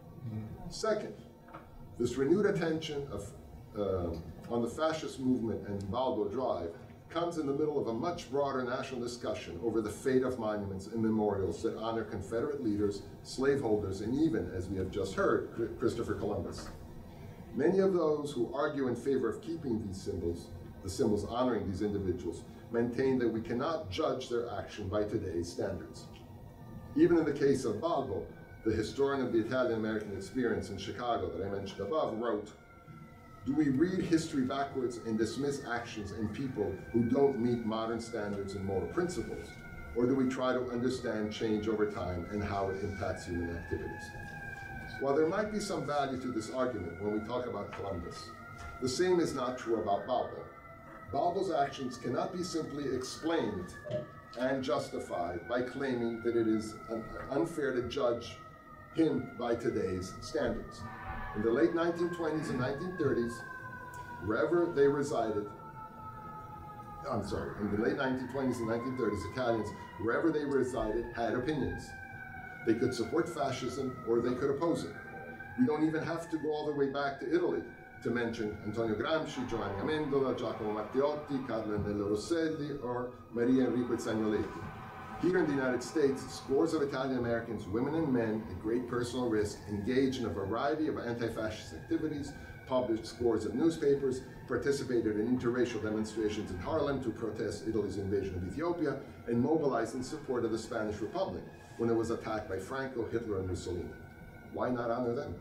Second, this renewed attention of, uh, on the fascist movement and Balbo Drive comes in the middle of a much broader national discussion over the fate of monuments and memorials that honor Confederate leaders, slaveholders, and even, as we have just heard, Christopher Columbus. Many of those who argue in favor of keeping these symbols, the symbols honoring these individuals, maintain that we cannot judge their action by today's standards. Even in the case of Balbo, the historian of the Italian-American experience in Chicago that I mentioned above, wrote, "Do we read history backwards and dismiss actions and people who don't meet modern standards and moral principles? Or do we try to understand change over time and how it impacts human activities?" While there might be some value to this argument when we talk about Columbus, the same is not true about Balbo. Balbo's actions cannot be simply explained and justified by claiming that it is unfair to judge him by today's standards. In the late nineteen twenties and nineteen thirties, wherever they resided, I'm sorry, in the late nineteen twenties and nineteen thirties, Italians, wherever they resided, had opinions. They could support fascism or they could oppose it. We don't even have to go all the way back to Italy to mention Antonio Gramsci, Giovanni Amendola, Giacomo Matteotti, Carlo Nello Rosselli, or Maria Enrico Zagnoletti. Here in the United States, scores of Italian Americans, women and men, at great personal risk, engaged in a variety of anti-fascist activities, published scores of newspapers, participated in interracial demonstrations in Harlem to protest Italy's invasion of Ethiopia, and mobilized in support of the Spanish Republic when it was attacked by Franco, Hitler, and Mussolini. Why not honor them?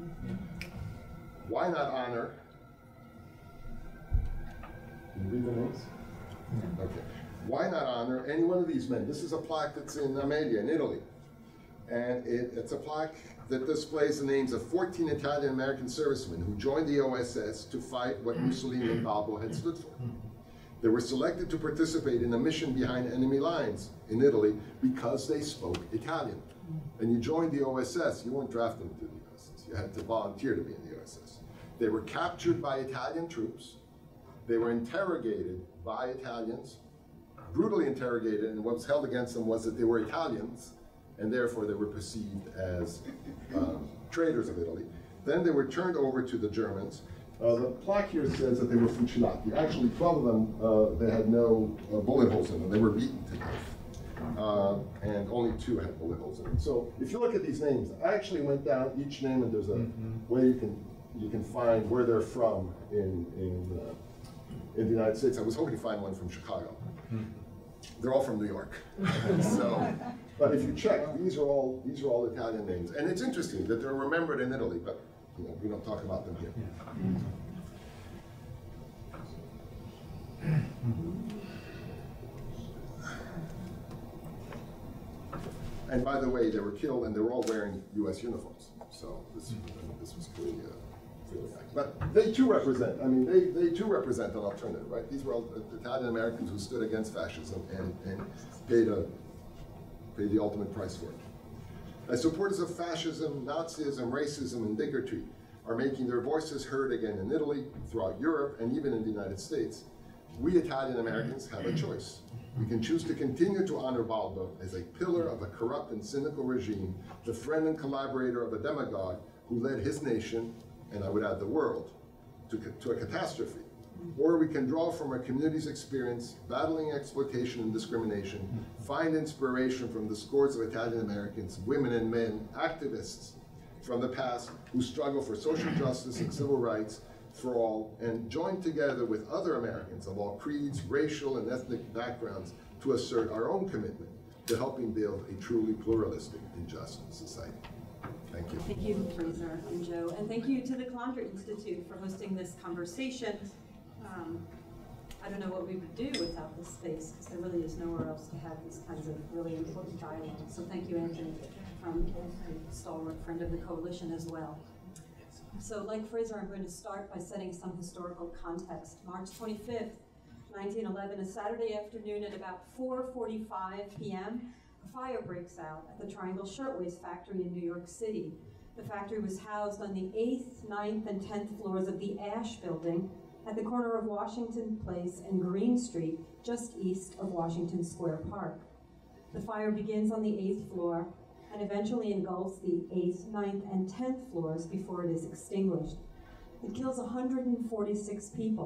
Why not honor? Can you read the names? Okay. Why not honor any one of these men? This is a plaque that's in Amelia, in Italy. And it, it's a plaque that displays the names of fourteen Italian-American servicemen who joined the O S S to fight what Mussolini and Balbo had stood for. They were selected to participate in a mission behind enemy lines in Italy because they spoke Italian. And you joined the O S S, you weren't drafted into the O S S. You had to volunteer to be in the O S S. They were captured by Italian troops. They were interrogated by Italians, brutally interrogated, and what was held against them was that they were Italians, and therefore they were perceived as um, traitors of Italy. Then they were turned over to the Germans. Uh, the plaque here says that they were fucilati. Actually, twelve of them, uh, they had no uh, bullet holes in them. They were beaten to death. Uh, and only two had bullet holes in them. So if you look at these names, I actually went down each name, and there's a mm-hmm. way you can you can find where they're from in in uh, in the United States. I was hoping to find one from Chicago. Mm-hmm. They're all from New York. So, but if you check, these are all these are all Italian names, and it's interesting that they're remembered in Italy, but you know, we don't talk about them here. Yeah. And by the way, they were killed, and they were all wearing U S uniforms. So this this was clearly a. But they too represent, I mean, they, they too represent an alternative, right? These were all Italian Americans who stood against fascism and, and paid, a, paid the ultimate price for it. As supporters of fascism, Nazism, racism, and bigotry are making their voices heard again in Italy, throughout Europe, and even in the United States, we Italian Americans have a choice. We can choose to continue to honor Balbo as a pillar of a corrupt and cynical regime, the friend and collaborator of a demagogue who led his nation, and I would add the world, to, to a catastrophe. Or we can draw from our community's experience, battling exploitation and discrimination, find inspiration from the scores of Italian Americans, women and men, activists from the past who struggle for social justice and civil rights for all, and join together with other Americans of all creeds, racial and ethnic backgrounds to assert our own commitment to helping build a truly pluralistic and just society. Thank you. Thank you, Fraser and Joe. And thank you to the Calandra Institute for hosting this conversation. Um, I don't know what we would do without this space, because there really is nowhere else to have these kinds of really important dialogues. So thank you, Anthony, from a stalwart friend of the coalition as well. So like Fraser, I'm going to start by setting some historical context. March twenty-fifth, nineteen eleven, a Saturday afternoon at about four forty-five p m, a fire breaks out at the Triangle Shirtwaist Factory in New York City. The factory was housed on the eighth, ninth, and tenth floors of the Ash Building at the corner of Washington Place and Green Street, just east of Washington Square Park. The fire begins on the eighth floor and eventually engulfs the eighth, ninth, and tenth floors before it is extinguished. It kills one hundred forty-six people,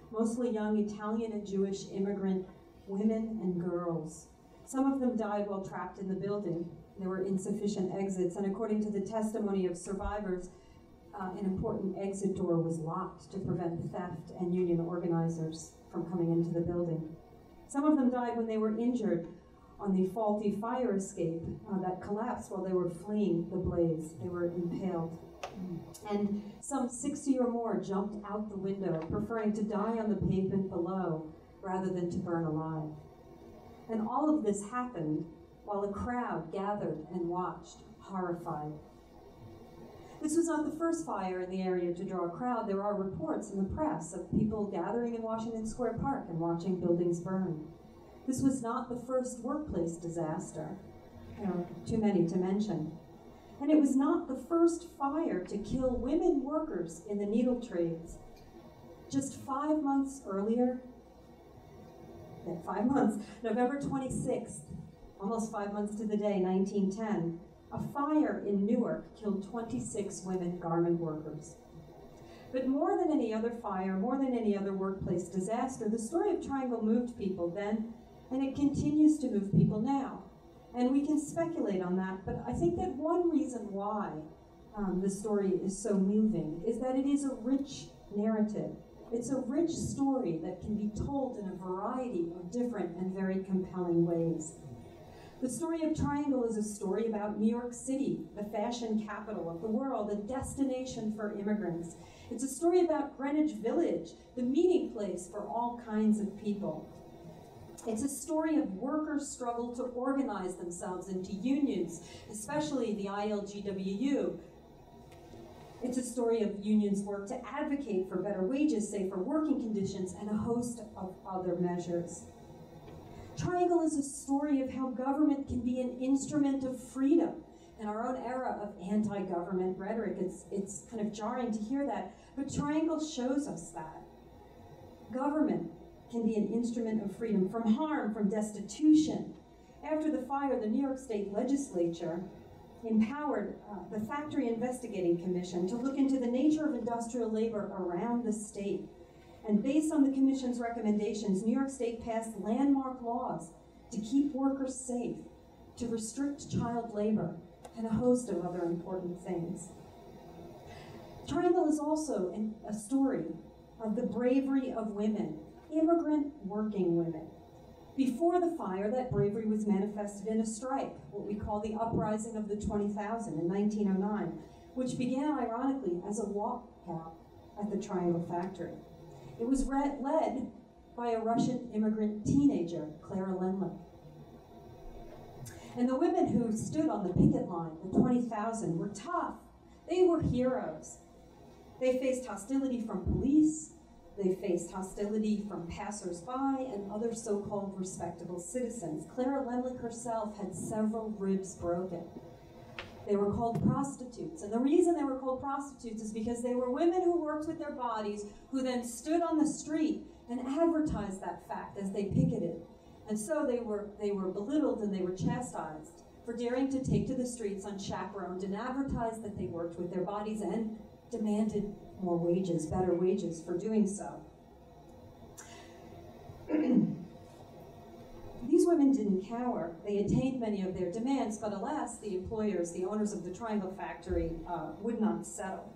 mostly young Italian and Jewish immigrant women and girls. Some of them died while trapped in the building. There were insufficient exits, and according to the testimony of survivors, uh, an important exit door was locked to prevent theft and union organizers from coming into the building. Some of them died when they were injured on the faulty fire escape uh, that collapsed while they were fleeing the blaze. They were impaled. And some sixty or more jumped out the window, preferring to die on the pavement below rather than to burn alive. And all of this happened while a crowd gathered and watched, horrified. This was not the first fire in the area to draw a crowd. There are reports in the press of people gathering in Washington Square Park and watching buildings burn. This was not the first workplace disaster. There are too many to mention. And it was not the first fire to kill women workers in the needle trades. Just five months earlier, yeah, five months, November twenty-sixth, almost five months to the day, nineteen ten, a fire in Newark killed twenty-six women garment workers. But more than any other fire, more than any other workplace disaster, the story of Triangle moved people then, and it continues to move people now. And we can speculate on that, but I think that one reason why um, the story is so moving is that it is a rich narrative. It's a rich story that can be told in a variety of different and very compelling ways. The story of Triangle is a story about New York City, the fashion capital of the world, a destination for immigrants. It's a story about Greenwich Village, the meeting place for all kinds of people. It's a story of workers' struggle to organize themselves into unions, especially the I L G W U. It's a story of unions' work to advocate for better wages, safer working conditions, and a host of other measures. Triangle is a story of how government can be an instrument of freedom. In our own era of anti-government rhetoric, it's, it's kind of jarring to hear that, but Triangle shows us that. Government can be an instrument of freedom from harm, from destitution. After the fire, the New York State Legislature empowered uh, the Factory Investigating Commission to look into the nature of industrial labor around the state. And based on the commission's recommendations, New York State passed landmark laws to keep workers safe, to restrict child labor, and a host of other important things. Triangle is also an, a story of the bravery of women, immigrant working women. Before the fire, that bravery was manifested in a strike, what we call the Uprising of the twenty thousand in nineteen oh nine, which began ironically as a walkout at the Triangle factory. It was led by a Russian immigrant teenager, Clara Lenlich. And the women who stood on the picket line, the twenty thousand, were tough. They were heroes. They faced hostility from police. They faced hostility from passers-by and other so-called respectable citizens. Clara Lenlich herself had several ribs broken. They were called prostitutes. And the reason they were called prostitutes is because they were women who worked with their bodies, who then stood on the street and advertised that fact as they picketed. And so they were, they were belittled and they were chastised for daring to take to the streets unchaperoned and advertise that they worked with their bodies and demanded more wages, better wages for doing so. These women didn't cower. They attained many of their demands, but alas, the employers, the owners of the Triangle factory, uh, would not settle.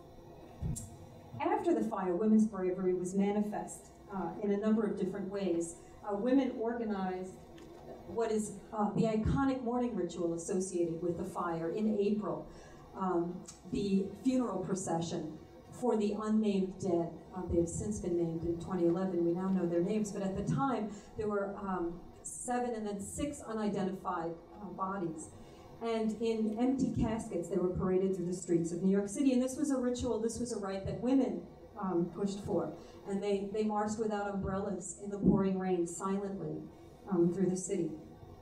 After the fire, women's bravery was manifest uh, in a number of different ways. Uh, women organized what is uh, the iconic mourning ritual associated with the fire in April, um, the funeral procession for the unnamed dead. Uh, they have since been named in twenty eleven. We now know their names, but at the time there were um, seven and then six unidentified uh, bodies. And in empty caskets, they were paraded through the streets of New York City. And this was a ritual, this was a rite that women um, pushed for. And they, they marched without umbrellas in the pouring rain silently um, through the city.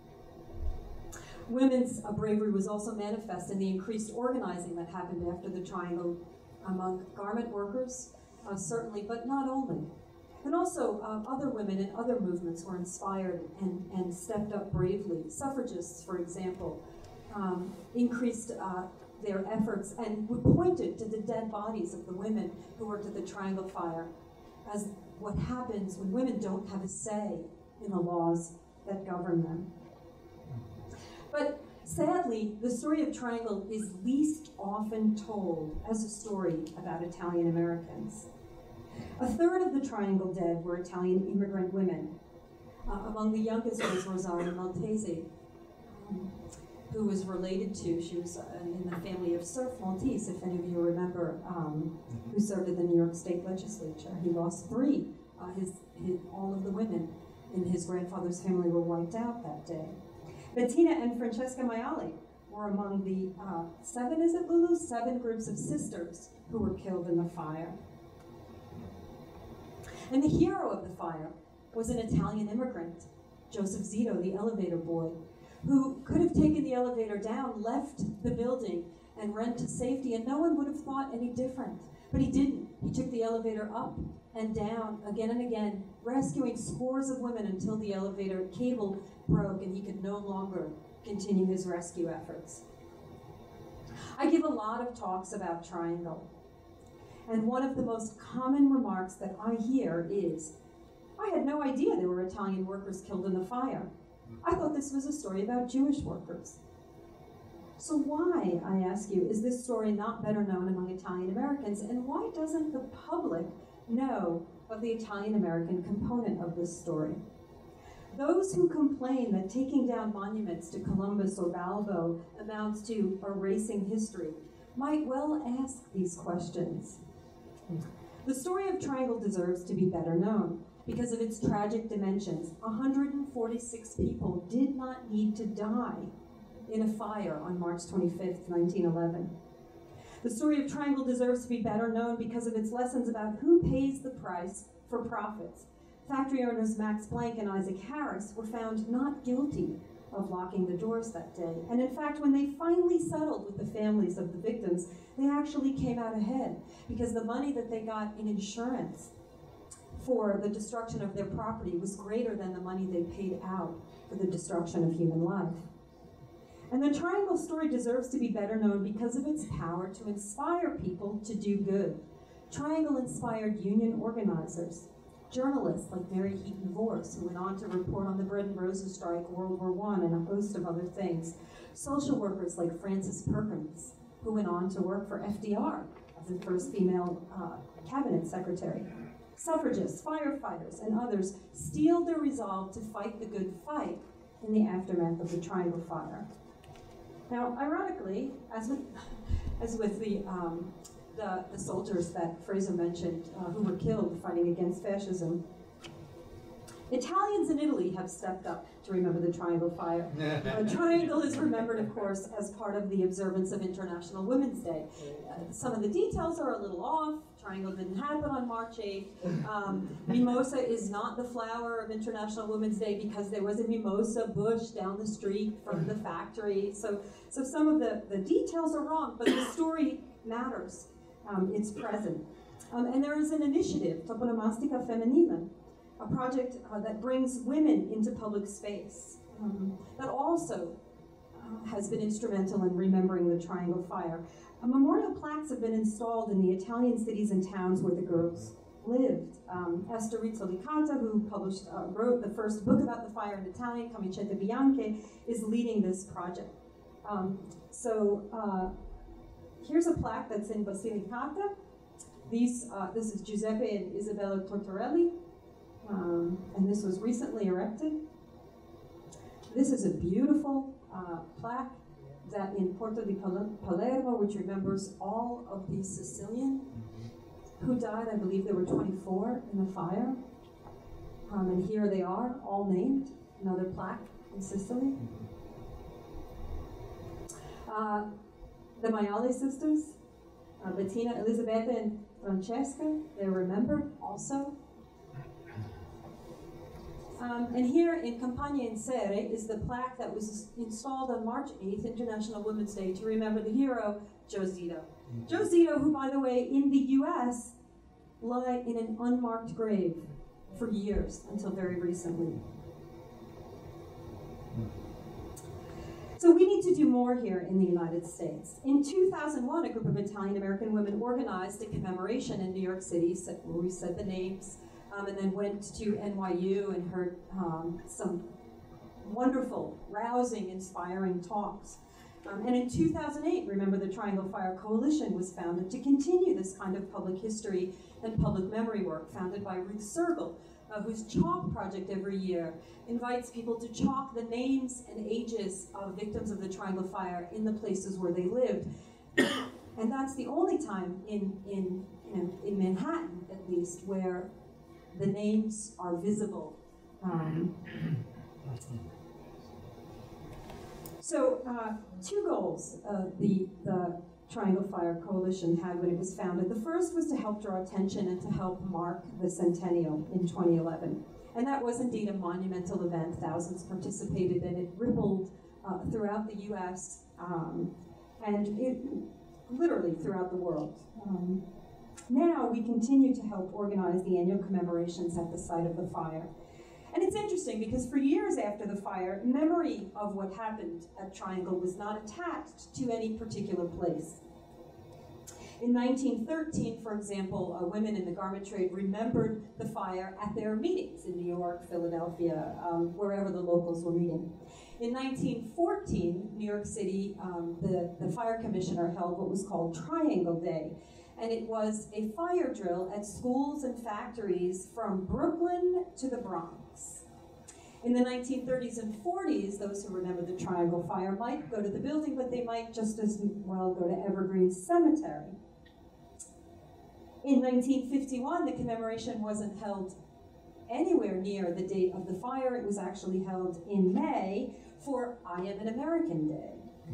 Women's uh, bravery was also manifest in the increased organizing that happened after the Triangle among garment workers, uh, certainly, but not only. And also, uh, other women in other movements were inspired and, and stepped up bravely. Suffragists, for example, um, increased uh, their efforts and pointed to the dead bodies of the women who worked at the Triangle fire as what happens when women don't have a say in the laws that govern them. But sadly, the story of Triangle is least often told as a story about Italian Americans. A third of the Triangle dead were Italian immigrant women. Uh, among the youngest was Rosaria Maltese, um, who was related to, she was uh, in the family of Serf Maltese, if any of you remember, um, who served in the New York State Legislature. He lost three. Uh, his, his, all of the women in his grandfather's family were wiped out that day. Bettina and Francesca Maiale were among the uh, seven, is it Lulu? Seven groups of sisters who were killed in the fire. And the hero of the fire was an Italian immigrant, Joseph Zito, the elevator boy, who could have taken the elevator down, left the building, and ran to safety, and no one would have thought any different. But he didn't. He took the elevator up and down again and again, rescuing scores of women until the elevator cable broke and he could no longer continue his rescue efforts. I give a lot of talks about Triangle, and one of the most common remarks that I hear is, I had no idea there were Italian workers killed in the fire. I thought this was a story about Jewish workers. So why, I ask you, is this story not better known among Italian Americans, and why doesn't the public know of the Italian American component of this story? Those who complain that taking down monuments to Columbus or Balbo amounts to erasing history might well ask these questions. The story of Triangle deserves to be better known because of its tragic dimensions. one hundred forty-six people did not need to die in a fire on March twenty-fifth, nineteen eleven. The story of Triangle deserves to be better known because of its lessons about who pays the price for profits. Factory owners Max Planck and Isaac Harris were found not guilty of locking the doors that day. And in fact, when they finally settled with the families of the victims, they actually came out ahead because the money that they got in insurance for the destruction of their property was greater than the money they paid out for the destruction of human life. And the Triangle story deserves to be better known because of its power to inspire people to do good. Triangle inspired union organizers, journalists like Mary Heaton Vorse, who went on to report on the Bread and Roses strike, World War One, and a host of other things. Social workers like Frances Perkins, who went on to work for F D R as the first female uh, cabinet secretary. Suffragists, firefighters, and others steeled their resolve to fight the good fight in the aftermath of the Triangle Fire. Now, ironically, as with, as with the, um, the, the soldiers that Fraser mentioned uh, who were killed fighting against fascism, Italians in Italy have stepped up to remember the Triangle Fire. uh, Triangle is remembered, of course, as part of the observance of International Women's Day. Uh, some of the details are a little off. Triangle didn't happen on March eighth. Um, mimosa is not the flower of International Women's Day because there was a mimosa bush down the street from the factory. So, so some of the, the details are wrong, but the story matters. Um, it's present. Um, and there is an initiative, Toponomastica Femminile, a project uh, that brings women into public space, um, that also uh, has been instrumental in remembering the Triangle Fire. Uh, memorial plaques have been installed in the Italian cities and towns where the girls lived. Um, Esther Rizzo-Licata, who published, uh, wrote the first book about the fire in Italian, Camicette Bianche, is leading this project. Um, so uh, here's a plaque that's in Basilicata. These, uh, this is Giuseppe and Isabella Tortorelli. Um, and this was recently erected. This is a beautiful uh, plaque that in Porto di Palermo, which remembers all of the Sicilian who died. I believe there were twenty-four in the fire. Um, and here they are, all named. Another plaque in Sicily. Uh, the Maiale sisters, uh, Bettina, Elisabetta, and Francesca, they're remembered also. Um, and here in Campagna in Serre is the plaque that was installed on March eighth, International Women's Day, to remember the hero, Joe Zito. Joe Zito, who, by the way, in the U S, lay in an unmarked grave for years, until very recently. So we need to do more here in the United States. In two thousand one, a group of Italian-American women organized a commemoration in New York City, where we said the names, um, and then went to N Y U and heard um, some wonderful, rousing, inspiring talks. Um, and in two thousand eight, remember, the Triangle Fire Coalition was founded to continue this kind of public history and public memory work, founded by Ruth Sergel, uh, whose Chalk project every year invites people to chalk the names and ages of victims of the Triangle Fire in the places where they lived. And that's the only time in, in, you know, in Manhattan, at least, where the names are visible. Um, so, uh, two goals uh, the, the Triangle Fire Coalition had when it was founded. The first was to help draw attention and to help mark the centennial in twenty eleven. And that was indeed a monumental event. Thousands participated, and it rippled uh, throughout the U S um, and it, literally throughout the world. Um, now we continue to help organize the annual commemorations at the site of the fire. And it's interesting because for years after the fire, memory of what happened at Triangle was not attached to any particular place. In nineteen thirteen, for example, uh, women in the garment trade remembered the fire at their meetings in New York, Philadelphia, um, wherever the locals were meeting. In nineteen fourteen, New York City, um, the, the fire commissioner held what was called Triangle Day. And it was a fire drill at schools and factories from Brooklyn to the Bronx. In the nineteen thirties and forties, those who remember the Triangle Fire might go to the building, but they might just as well go to Evergreen Cemetery. In nineteen fifty-one, the commemoration wasn't held anywhere near the date of the fire. It was actually held in May for I Am an American Day.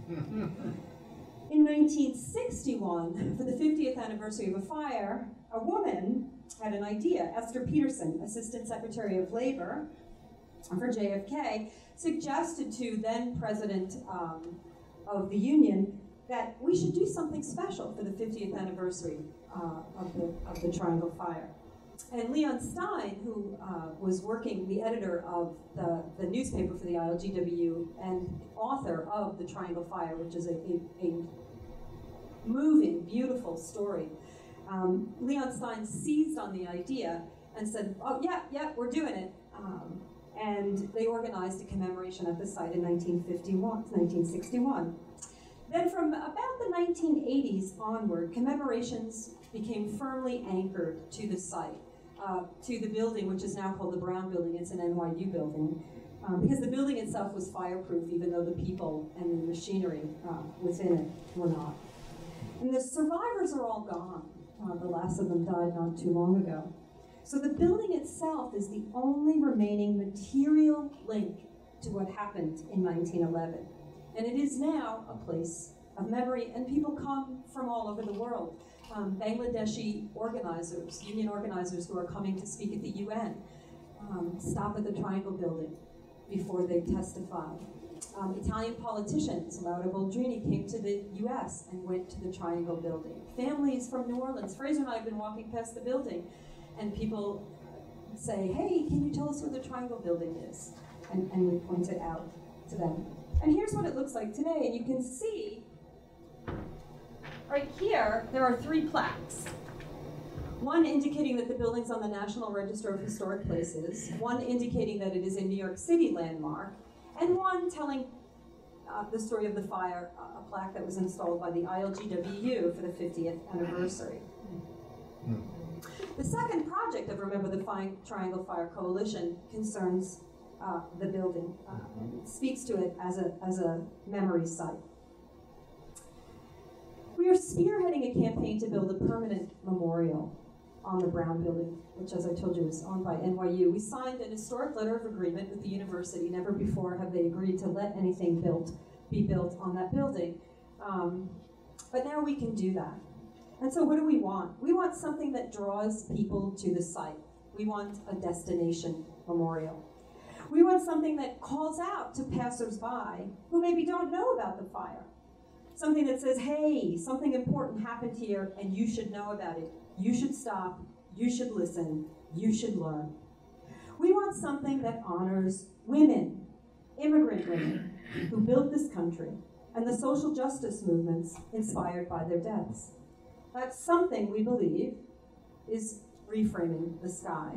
In nineteen sixty-one, for the fiftieth anniversary of a fire, a woman had an idea. Esther Peterson, Assistant Secretary of Labor for J F K, suggested to then President um, of the Union that we should do something special for the fiftieth anniversary uh, of, the, of the Triangle Fire. And Leon Stein, who uh, was working, the editor of the, the newspaper for the I L G W and author of The Triangle Fire, which is a, a, a moving, beautiful story, um, Leon Stein seized on the idea and said, oh, yeah, yeah, we're doing it. Um, and they organized a commemoration at the site in nineteen fifty-one, nineteen sixty-one. Then from about the nineteen eighties onward, commemorations became firmly anchored to the site, uh, to the building, which is now called the Brown Building. It's an N Y U building, um, because the building itself was fireproof, even though the people and the machinery uh, within it were not. And the survivors are all gone. Uh, the last of them died not too long ago. So the building itself is the only remaining material link to what happened in nineteen eleven. And it is now a place of memory, and people come from all over the world. Um, Bangladeshi organizers, union organizers who are coming to speak at the U N, um, stop at the Triangle Building before they testify. Um, Italian politicians, Laura Boldrini, came to the U S and went to the Triangle Building. Families from New Orleans, Fraser and I have been walking past the building, and people say, hey, can you tell us where the Triangle Building is? And, and we point it out to them. And here's what it looks like today, and you can see right here, there are three plaques. One indicating that the building's on the National Register of Historic Places, one indicating that it is a New York City landmark, and one telling uh, the story of the fire, uh, a plaque that was installed by the I L G W U for the fiftieth anniversary. Mm. The second project of Remember the Fi- Triangle Fire Coalition concerns uh, the building, uh, and it speaks to it as a, as a memory site. We are spearheading a campaign to build a permanent memorial on the Brown Building, which, as I told you, is owned by N Y U. We signed an historic letter of agreement with the university. Never before have they agreed to let anything built be built on that building. Um, but now we can do that. And so what do we want? We want something that draws people to the site. We want a destination memorial. We want something that calls out to passersby who maybe don't know about the fire. Something that says, hey, something important happened here and you should know about it. You should stop, you should listen, you should learn. We want something that honors women, immigrant women, who built this country and the social justice movements inspired by their deaths. That's something we believe is reframing the sky.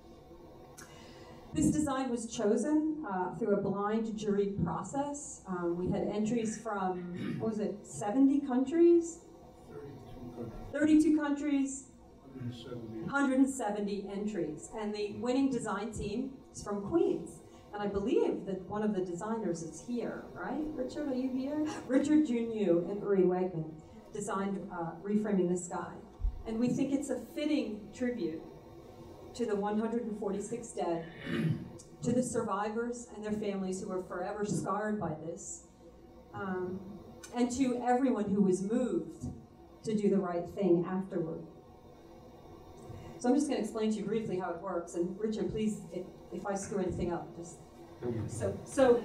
This design was chosen uh, through a blind jury process. Um, we had entries from, what was it, seventy countries? thirty-two countries, one hundred seventy entries. And the winning design team is from Queens. And I believe that one of the designers is here, right? Richard, are you here? Richard Junyu and Uri Wegman designed uh, Reframing the Sky. And we think it's a fitting tribute to the one hundred forty-six dead, to the survivors and their families who are forever scarred by this, um, and to everyone who was moved to do the right thing afterward. So I'm just going to explain to you briefly how it works. And Richard, please, if, if I screw anything up, just so so.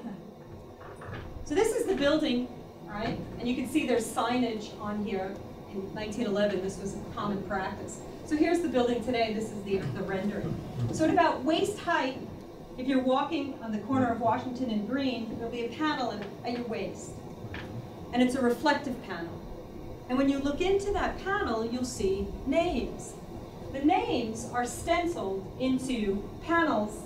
So this is the building, right? And you can see there's signage on here. In nineteen eleven, this was a common practice. So here's the building today. This is the, the rendering. So at about waist height, if you're walking on the corner of Washington and Green, there'll be a panel at, at your waist. And it's a reflective panel. And when you look into that panel, you'll see names. The names are stenciled into panels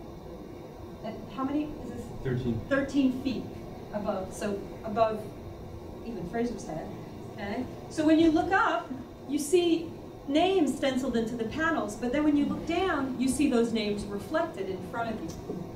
at how many? Is this? thirteen. thirteen feet above, so above even Fraser's head. Okay? So when you look up, you see names stenciled into the panels, but then when you look down, you see those names reflected in front of you.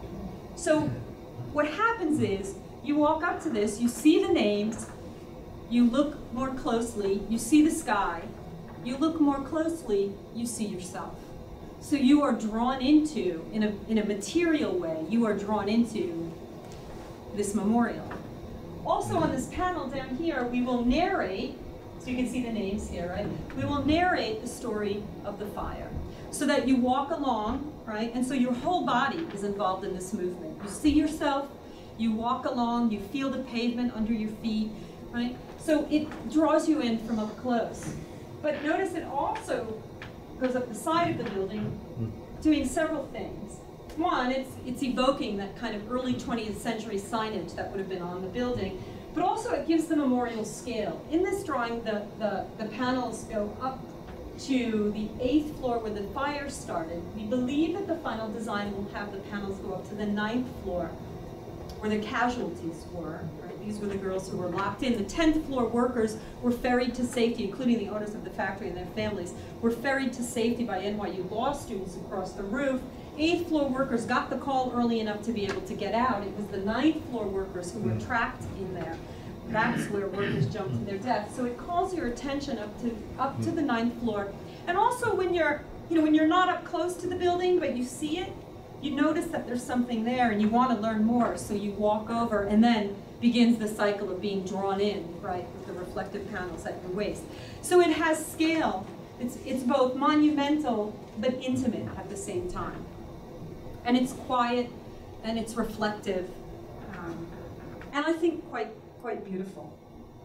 So what happens is, you walk up to this, you see the names, you look more closely, you see the sky, you look more closely, you see yourself. So you are drawn into, in a, in a material way, you are drawn into this memorial. Also on this panel down here, we will narrate, so you can see the names here, right? We will narrate the story of the fire so that you walk along, right? And so your whole body is involved in this movement. You see yourself, you walk along, you feel the pavement under your feet, right? So it draws you in from up close. But notice it also goes up the side of the building, doing several things. One, it's, it's evoking that kind of early twentieth century signage that would have been on the building, but also it gives the memorial scale. In this drawing, the, the, the panels go up to the eighth floor where the fire started. We believe that the final design will have the panels go up to the ninth floor where the casualties were. Right? These were the girls who were locked in. The tenth floor workers were ferried to safety, including the owners of the factory and their families, were ferried to safety by N Y U law students across the roof. Eighth floor workers got the call early enough to be able to get out. It was the ninth floor workers who were trapped in there. That's where workers jumped to their death. So it calls your attention up to up to the ninth floor. And also when you're, you know, when you're not up close to the building, but you see it, you notice that there's something there and you want to learn more. So you walk over, and then begins the cycle of being drawn in, right, with the reflective panels at your waist. So it has scale. It's, it's both monumental but intimate at the same time. And it's quiet, and it's reflective, um, and I think quite, quite beautiful.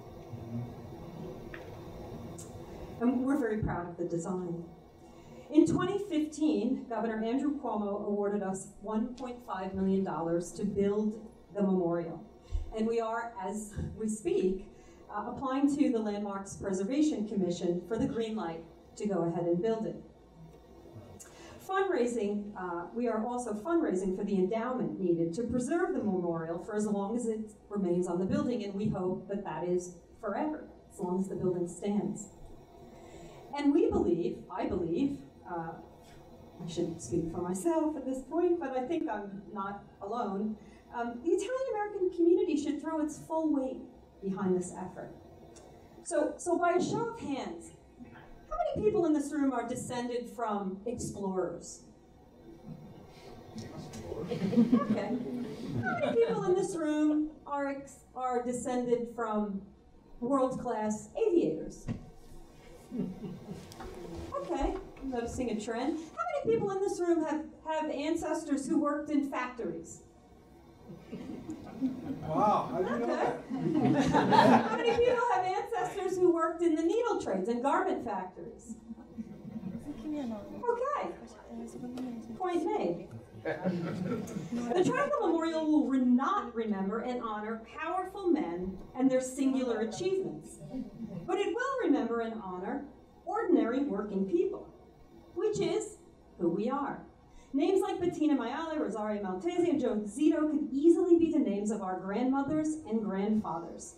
And we're very proud of the design. In twenty fifteen, Governor Andrew Cuomo awarded us one point five million dollars to build the memorial. And we are, as we speak, uh, applying to the Landmarks Preservation Commission for the green light to go ahead and build it. Fundraising, uh, we are also fundraising for the endowment needed to preserve the memorial for as long as it remains on the building, and we hope that that is forever, as long as the building stands. And we believe, I believe, uh, I shouldn't speak for myself at this point, but I think I'm not alone, um, the Italian-American community should throw its full weight behind this effort. So, so by a show of hands, how many people in this room are descended from explorers? Okay. How many people in this room are, ex are descended from world-class aviators? Okay, I'm noticing a trend. How many people in this room have, have ancestors who worked in factories? Wow, how do you know Okay. that? How many people have ancestors who worked in the needle trades and garment factories? Okay. Point made. The Triangle Memorial will re not remember and honor powerful men and their singular achievements, but it will remember and honor ordinary working people, which is who we are. Names like Bettina Mayale, Rosario Maltese, and Joe Zito could easily be the names of our grandmothers and grandfathers.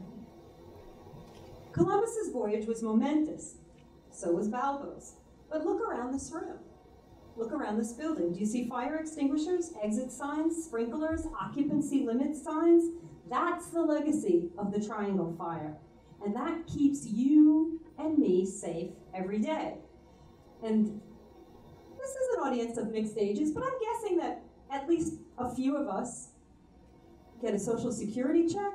Columbus's voyage was momentous, so was Balbo's. But look around this room. Look around this building. Do you see fire extinguishers, exit signs, sprinklers, occupancy limit signs? That's the legacy of the Triangle Fire. And that keeps you and me safe every day. And this is an audience of mixed ages, but I'm guessing that at least a few of us get a Social Security check.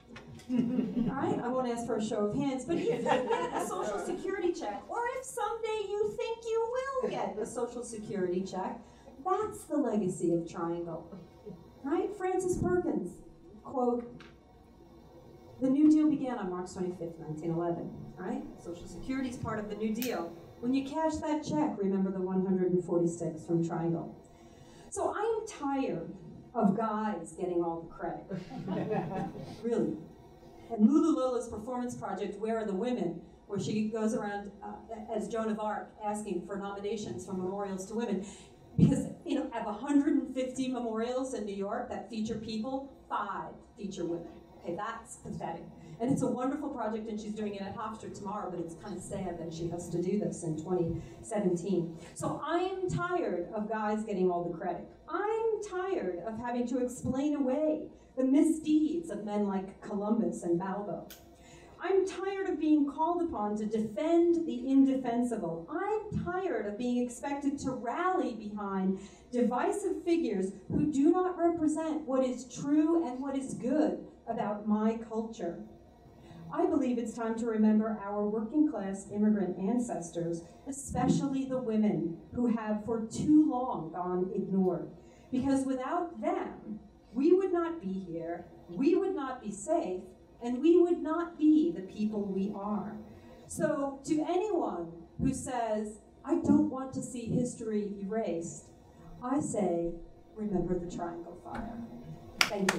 All right, I won't ask for a show of hands, but if you get a Social Security check, or if someday you think you will get a Social Security check, that's the legacy of Triangle. Right? Francis Perkins, quote, "The New Deal began on March twenty-fifth, nineteen eleven. Right? Social Security is part of the New Deal. When you cash that check, remember the one hundred forty-six from Triangle." So I am tired of guys getting all the credit. Really. And Lulu Lola's performance project, Where Are the Women?, where she goes around uh, as Joan of Arc asking for nominations for memorials to women. Because, you know, of one hundred fifty memorials in New York that feature people, five feature women. Okay, that's pathetic. And it's a wonderful project, and she's doing it at Hofstra tomorrow, but it's kind of sad that she has to do this in twenty seventeen. So I'm tired of guys getting all the credit. I'm tired of having to explain away the misdeeds of men like Columbus and Balbo. I'm tired of being called upon to defend the indefensible. I'm tired of being expected to rally behind divisive figures who do not represent what is true and what is good about my culture. I believe it's time to remember our working class immigrant ancestors, especially the women who have for too long gone ignored. Because without them, we would not be here, we would not be safe, and we would not be the people we are. So to anyone who says, I don't want to see history erased, I say, remember the Triangle Fire. Thank you.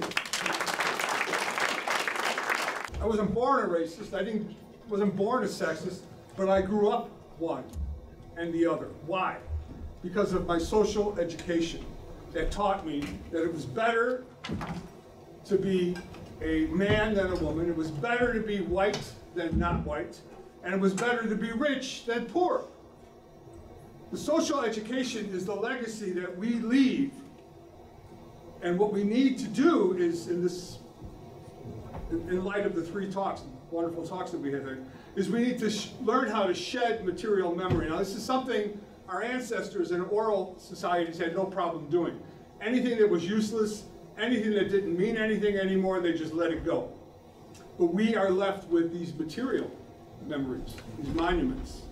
I wasn't born a racist, I didn't, wasn't born a sexist, but I grew up one and the other. Why? Because of my social education that taught me that it was better to be a man than a woman, it was better to be white than not white, and it was better to be rich than poor. The social education is the legacy that we leave, and what we need to do is, in this, in light of the three talks, wonderful talks that we had there, is we need to sh learn how to shed material memory. Now this is something our ancestors in oral societies had no problem doing. Anything that was useless, anything that didn't mean anything anymore, they just let it go. But we are left with these material memories, these monuments.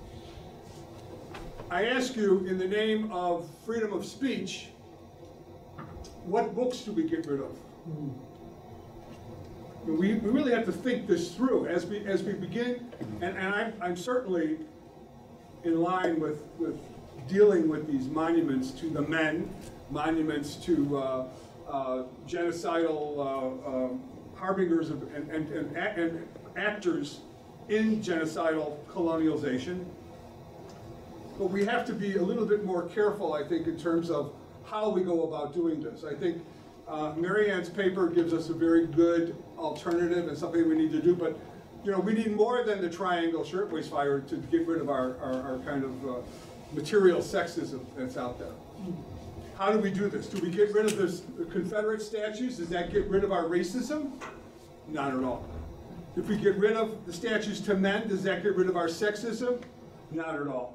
I ask you, in the name of freedom of speech, what books do we get rid of? Mm. We, we really have to think this through as we, as we begin, and, and I'm, I'm certainly in line with, with dealing with these monuments to the men, monuments to uh, uh, genocidal uh, uh, harbingers of, and, and, and, and actors in genocidal colonialization. But we have to be a little bit more careful, I think, in terms of how we go about doing this. I think uh, Mary Ann's paper gives us a very good alternative and something we need to do, but you know, we need more than the Triangle Shirtwaist Fire to get rid of our, our, our kind of uh, material sexism that's out there. How do we do this? Do we get rid of this, the Confederate statues? Does that get rid of our racism? Not at all. If we get rid of the statues to men, does that get rid of our sexism? Not at all.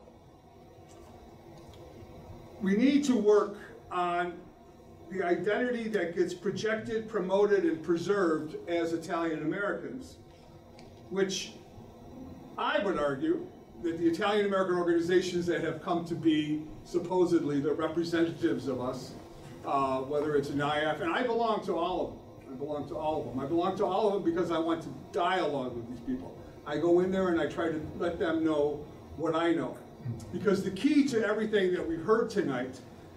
We need to work on the identity that gets projected, promoted, and preserved as Italian Americans, which I would argue that the Italian American organizations that have come to be supposedly the representatives of us, uh, whether it's an I F, and I belong to all of them. I belong to all of them. I belong to all of them because I want to dialogue with these people. I go in there and I try to let them know what I know. Because the key to everything that we've heard tonight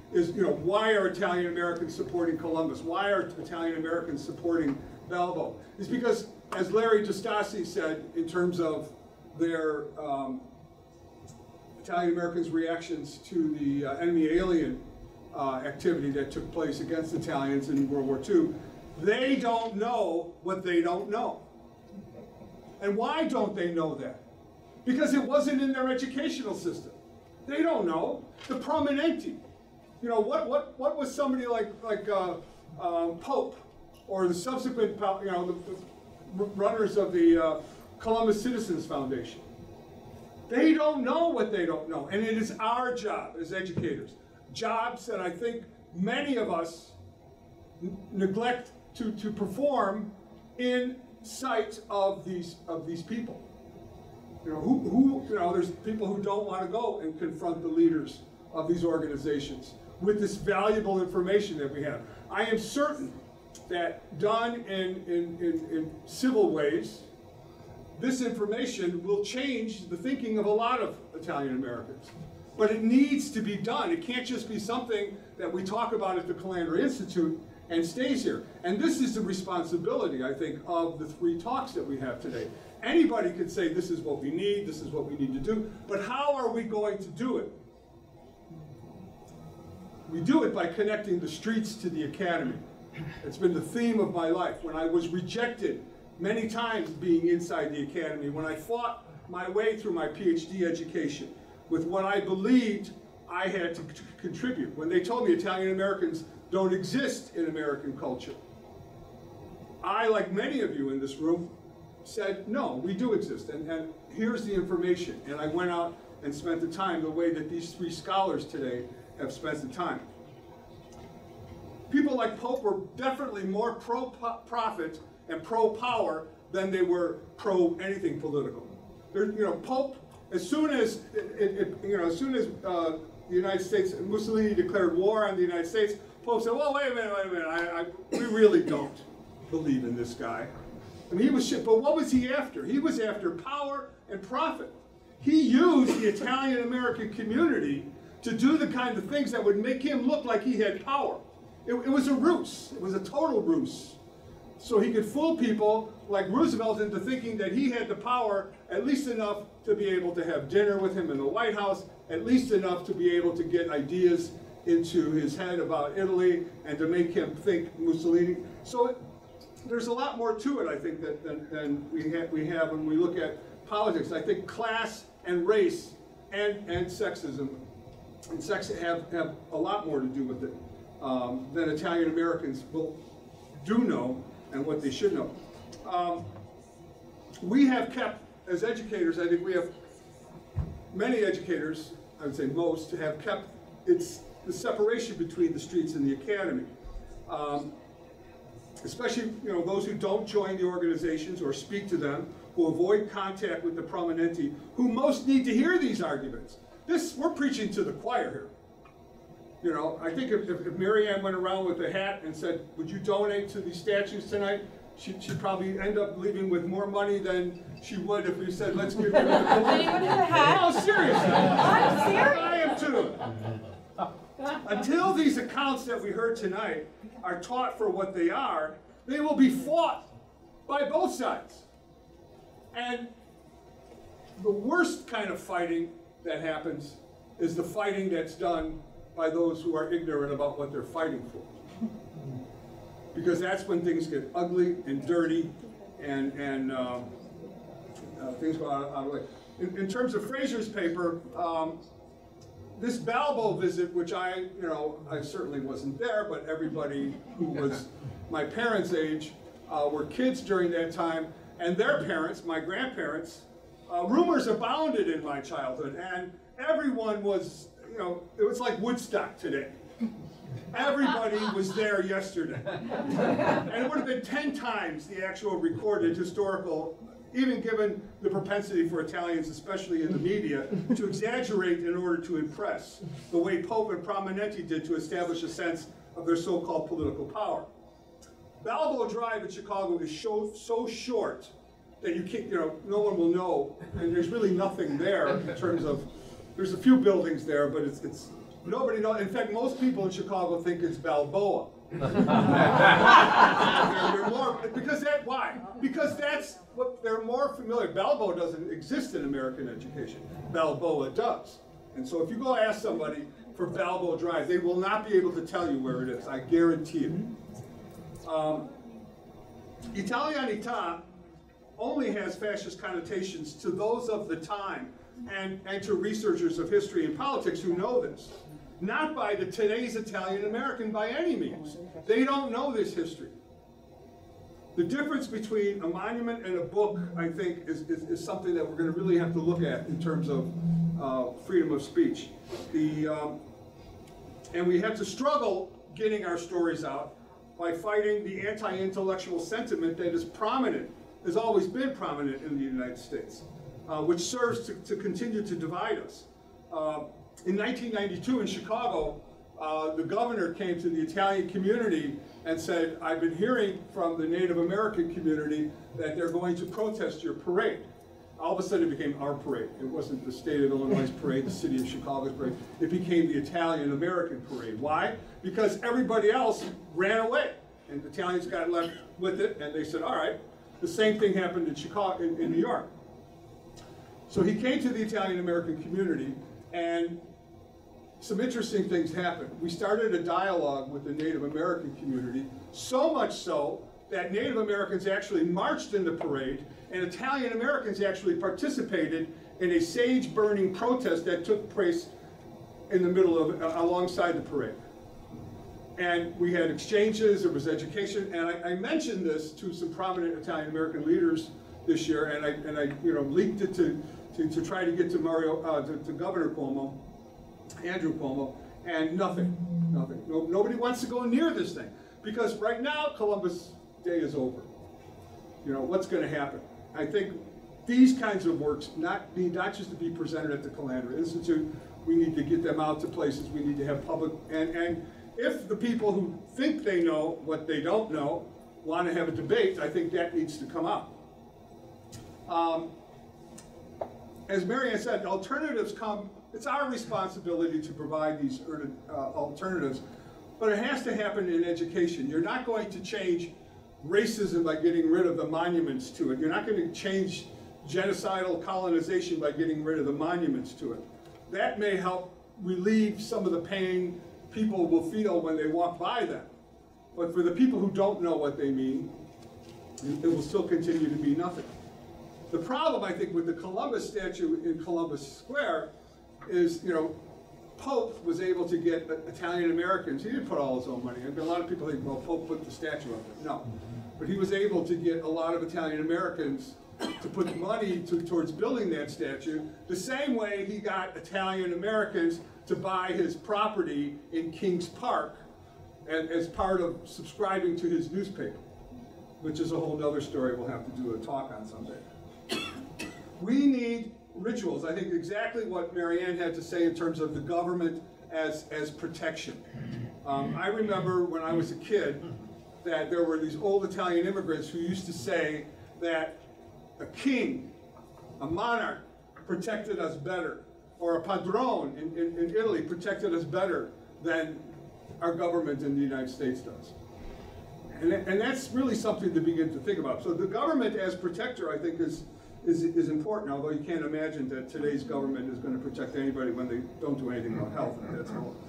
is, you know, why are Italian Americans supporting Columbus? Why are Italian Americans supporting Balbo? It's because, as Larry DeStassi said, in terms of their um, Italian Americans' reactions to the uh, enemy alien uh, activity that took place against Italians in World War Two, they don't know what they don't know. And why don't they know that? Because it wasn't in their educational system. They don't know. The prominenti. You know, what, what, what was somebody like, like uh, uh, Pope or the subsequent, you know, the, the runners of the uh, Columbus Citizens Foundation? They don't know what they don't know. And it is our job as educators, jobs that I think many of us neglect to, to perform in sight of these, of these people. You know, who, who, you know, there's people who don't want to go and confront the leaders of these organizations with this valuable information that we have. I am certain that done in, in, in, in civil ways, this information will change the thinking of a lot of Italian Americans. But it needs to be done. It can't just be something that we talk about at the Calandra Institute and stays here. And this is the responsibility, I think, of the three talks that we have today. Anybody could say, this is what we need, this is what we need to do, but how are we going to do it? We do it by connecting the streets to the academy. It's been the theme of my life. When I was rejected many times being inside the academy, when I fought my way through my PhD education with what I believed I had to contribute, when they told me Italian Americans don't exist in American culture, I, like many of you in this room, said, no, we do exist, and, and here's the information. And I went out and spent the time the way that these three scholars today have spent the time. People like Pope were definitely more pro-profit and pro-power than they were pro-anything political. There, you know, Pope, as soon as, it, it, you know, as soon as uh, the United States, Mussolini declared war on the United States, Pope said, well, wait a minute, wait a minute, I, I, we really don't believe in this guy. I mean, he was shit, but what was he after? He was after power and profit. He used the Italian American community to do the kind of things that would make him look like he had power. It, it was a ruse. It was a total ruse. So he could fool people like Roosevelt into thinking that he had the power, at least enough to be able to have dinner with him in the White House, at least enough to be able to get ideas into his head about Italy and to make him think Mussolini. So it, there's a lot more to it, I think, that, than, than we, ha we have when we look at politics. I think class and race and, and sexism and sex have, have a lot more to do with it um, than Italian Americans will do know and what they should know. Um, we have kept, as educators, I think we have, many educators, I would say most, have kept it's the separation between the streets and the academy. Um, especially, you know, those who don't join the organizations or speak to them, who avoid contact with the prominenti, who most need to hear these arguments. This, we're preaching to the choir here. You know, I think if, if, if Mary Ann went around with a hat and said, would you donate to these statues tonight? She'd, she'd probably end up leaving with more money than she would if we said, let's give her a Anyone have a hat? Oh, seriously. I'm serious. I am too. Until these accounts that we heard tonight are taught for what they are, they will be fought by both sides. And the worst kind of fighting that happens is the fighting that's done by those who are ignorant about what they're fighting for. Because that's when things get ugly and dirty and, and um, uh, things go out, out of the way. In, in terms of Fraser's paper, um, this Balbo visit, which I, you know, I certainly wasn't there, but everybody who was my parents' age uh, were kids during that time, and their parents, my grandparents, uh, rumors abounded in my childhood, and everyone was, you know, it was like Woodstock today. Everybody was there yesterday. And it would have been ten times the actual recorded historical, even given the propensity for Italians, especially in the media, to exaggerate in order to impress, the way Pope and Prominenti did to establish a sense of their so-called political power. Balbo Drive in Chicago is so, so short that you can't, you know, no one will know, and there's really nothing there in terms of, there's a few buildings there, but it's, it's Nobody knows. In fact, most people in Chicago think it's Balboa. they're, they're more, because that, why? Because that's what they're more familiar. Balbo doesn't exist in American education. Balboa does. And so if you go ask somebody for Balbo Drive, they will not be able to tell you where it is. I guarantee it. Um, Italianità only has fascist connotations to those of the time and, and to researchers of history and politics who know this. Not by the today's Italian American by any means. They don't know this history. The difference between a monument and a book, I think, is, is, is something that we're going to really have to look at in terms of uh, freedom of speech. The, um, and we have to struggle getting our stories out by fighting the anti-intellectual sentiment that is prominent, has always been prominent in the United States, uh, which serves to, to continue to divide us. Uh, in nineteen ninety-two in Chicago, uh, the governor came to the Italian community and said, I've been hearing from the Native American community that they're going to protest your parade. All of a sudden it became our parade. It wasn't the state of Illinois' parade, the city of Chicago's parade. It became the Italian American parade. Why? Because everybody else ran away. And the Italians got left with it, and they said, all right. The same thing happened in Chicago, in, in New York. So he came to the Italian American community, and some interesting things happened. We started a dialogue with the Native American community, so much so that Native Americans actually marched in the parade, and Italian Americans actually participated in a sage-burning protest that took place in the middle of, uh, alongside the parade. And we had exchanges, there was education, and I, I mentioned this to some prominent Italian American leaders this year, and I, and I you know, leaked it to, to, to try to get to Mario, uh, to, to Governor Cuomo, Andrew Cuomo, and nothing, nothing. No, nobody wants to go near this thing, because right now Columbus Day is over. You know, what's going to happen? I think these kinds of works not need not just to be presented at the Calandra Institute. We need to get them out to places. We need to have public, and, and if the people who think they know what they don't know want to have a debate, I think that needs to come up. Um, as Marianne said, alternatives come, it's our responsibility to provide these uh, alternatives, but it has to happen in education. You're not going to change racism by getting rid of the monuments to it. You're not going to change genocidal colonization by getting rid of the monuments to it. That may help relieve some of the pain people will feel when they walk by them. But for the people who don't know what they mean, it will still continue to be nothing. The problem, I think, with the Columbus statue in Columbus Square is, you know, Pope was able to get Italian Americans. He didn't put all his own money. And a lot of people think, well, Pope put the statue up there. No. But he was able to get a lot of Italian Americans to put money to, towards building that statue, the same way he got Italian Americans to buy his property in Kings Park and, as part of subscribing to his newspaper, which is a whole other story we'll have to do a talk on someday. We need rituals. I think exactly what Marianne had to say in terms of the government as, as protection. Um, I remember when I was a kid that there were these old Italian immigrants who used to say that a king, a monarch, protected us better, or a padrone in, in, in Italy protected us better than our government in the United States does. And, and that's really something to begin to think about. So the government as protector, I think, is, is, is important, although you can't imagine that today's government is going to protect anybody when they don't do anything about health, and that's all.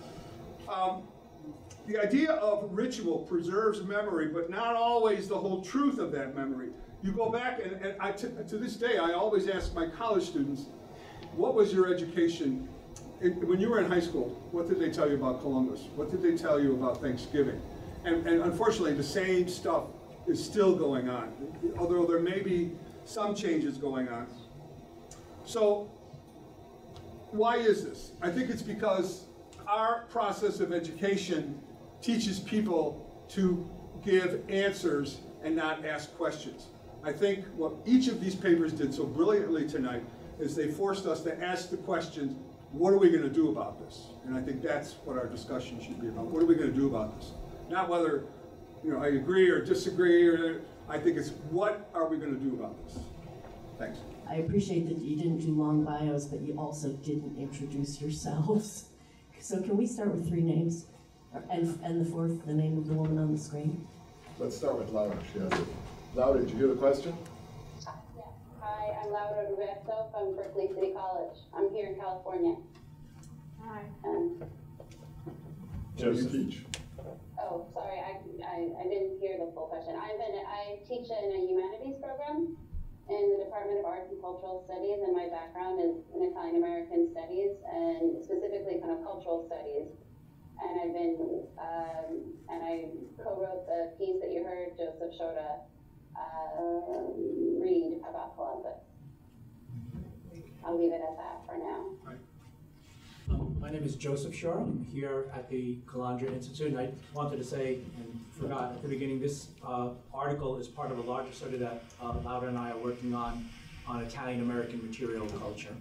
Um, the idea of ritual preserves memory, but not always the whole truth of that memory. You go back, and, and I, to, to this day, I always ask my college students, what was your education, it, when you were in high school, what did they tell you about Columbus? What did they tell you about Thanksgiving? And, and unfortunately, the same stuff is still going on, although there may be some changes going on. So, why is this? I think it's because our process of education teaches people to give answers and not ask questions. I think what each of these papers did so brilliantly tonight is they forced us to ask the questions, what are we going to do about this? And I think that's what our discussion should be about. What are we going to do about this? Not whether, you know, I agree or disagree, or I think it's what are we going to do about this? Thanks. I appreciate that you didn't do long bios, but you also didn't introduce yourselves, So can we start with three names? And, and the fourth, the name of the woman on the screen? Let's start with Laura. She has it. Laura, did you hear the question? Yeah. Hi, I'm Laura Roberto from Berkeley City College. I'm here in California. Hi. Um, What do you teach? oh, sorry, I, I, I didn't hear the full question. I've been, I teach in a humanities program in the Department of Arts and Cultural Studies, and my background is in Italian American Studies, and specifically kind of cultural studies. And I've been, um, and I co-wrote the piece that you heard Joseph Shota uh, read about Columbus. I'll leave it at that for now. Um, my name is Joseph Shore. I'm here at the Calandria Institute, and I wanted to say, and forgot at the beginning, this uh, article is part of a larger study that uh, Laura and I are working on, on Italian-American material culture.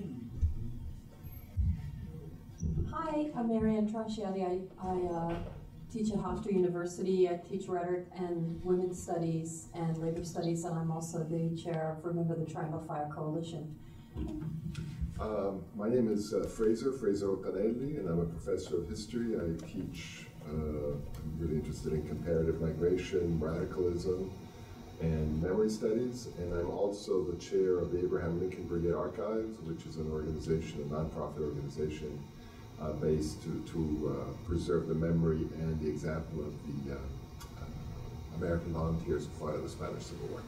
Hi, I'm Marianne Trasciatti. I, I uh, teach at Hofstra University. I teach rhetoric and women's studies and labor studies, and I'm also the chair of, remember, the Triangle Fire Coalition. Um, my name is uh, Fraser, Fraser Ottanelli, and I'm a professor of history. I teach, uh, I'm really interested in comparative migration, radicalism, and memory studies, and I'm also the chair of the Abraham Lincoln Brigade Archives, which is an organization, a nonprofit organization, uh, based to, to uh, preserve the memory and the example of the uh, uh, American volunteers who fought in the Spanish Civil War.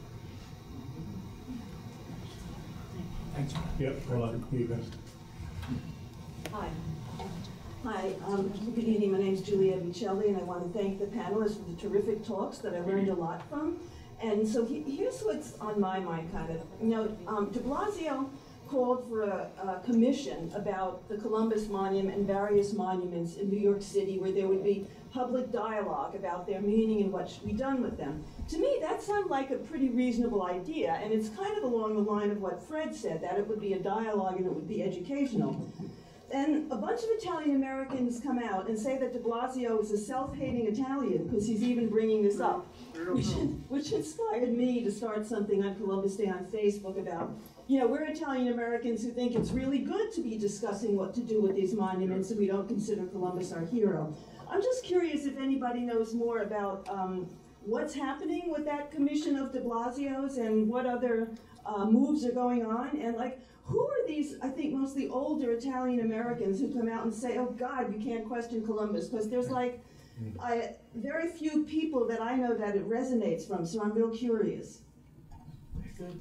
Thanks. Yep, hold on, here you go. Hi. Hi, um, good evening. My name is Julia Vicelli, and I want to thank the panelists for the terrific talks that I learned a lot from. And so he, here's what's on my mind, kind of. You know, um, de Blasio called for a, a commission about the Columbus Monument and various monuments in New York City, where there would be public dialogue about their meaning and what should be done with them. To me, that sounded like a pretty reasonable idea, and it's kind of along the line of what Fred said, that it would be a dialogue and it would be educational. Then a bunch of Italian Americans come out and say that de Blasio is a self-hating Italian, because he's even bringing this up, which, which inspired me to start something on Columbus Day on Facebook about, you know, we're Italian Americans who think it's really good to be discussing what to do with these monuments, and we don't consider Columbus our hero. I'm just curious if anybody knows more about um, what's happening with that commission of de Blasio's and what other uh, moves are going on, and like, who are these, I think, mostly older Italian Americans who come out and say, oh God, you can't question Columbus, because there's like I, very few people that I know that it resonates from, so I'm real curious. Good.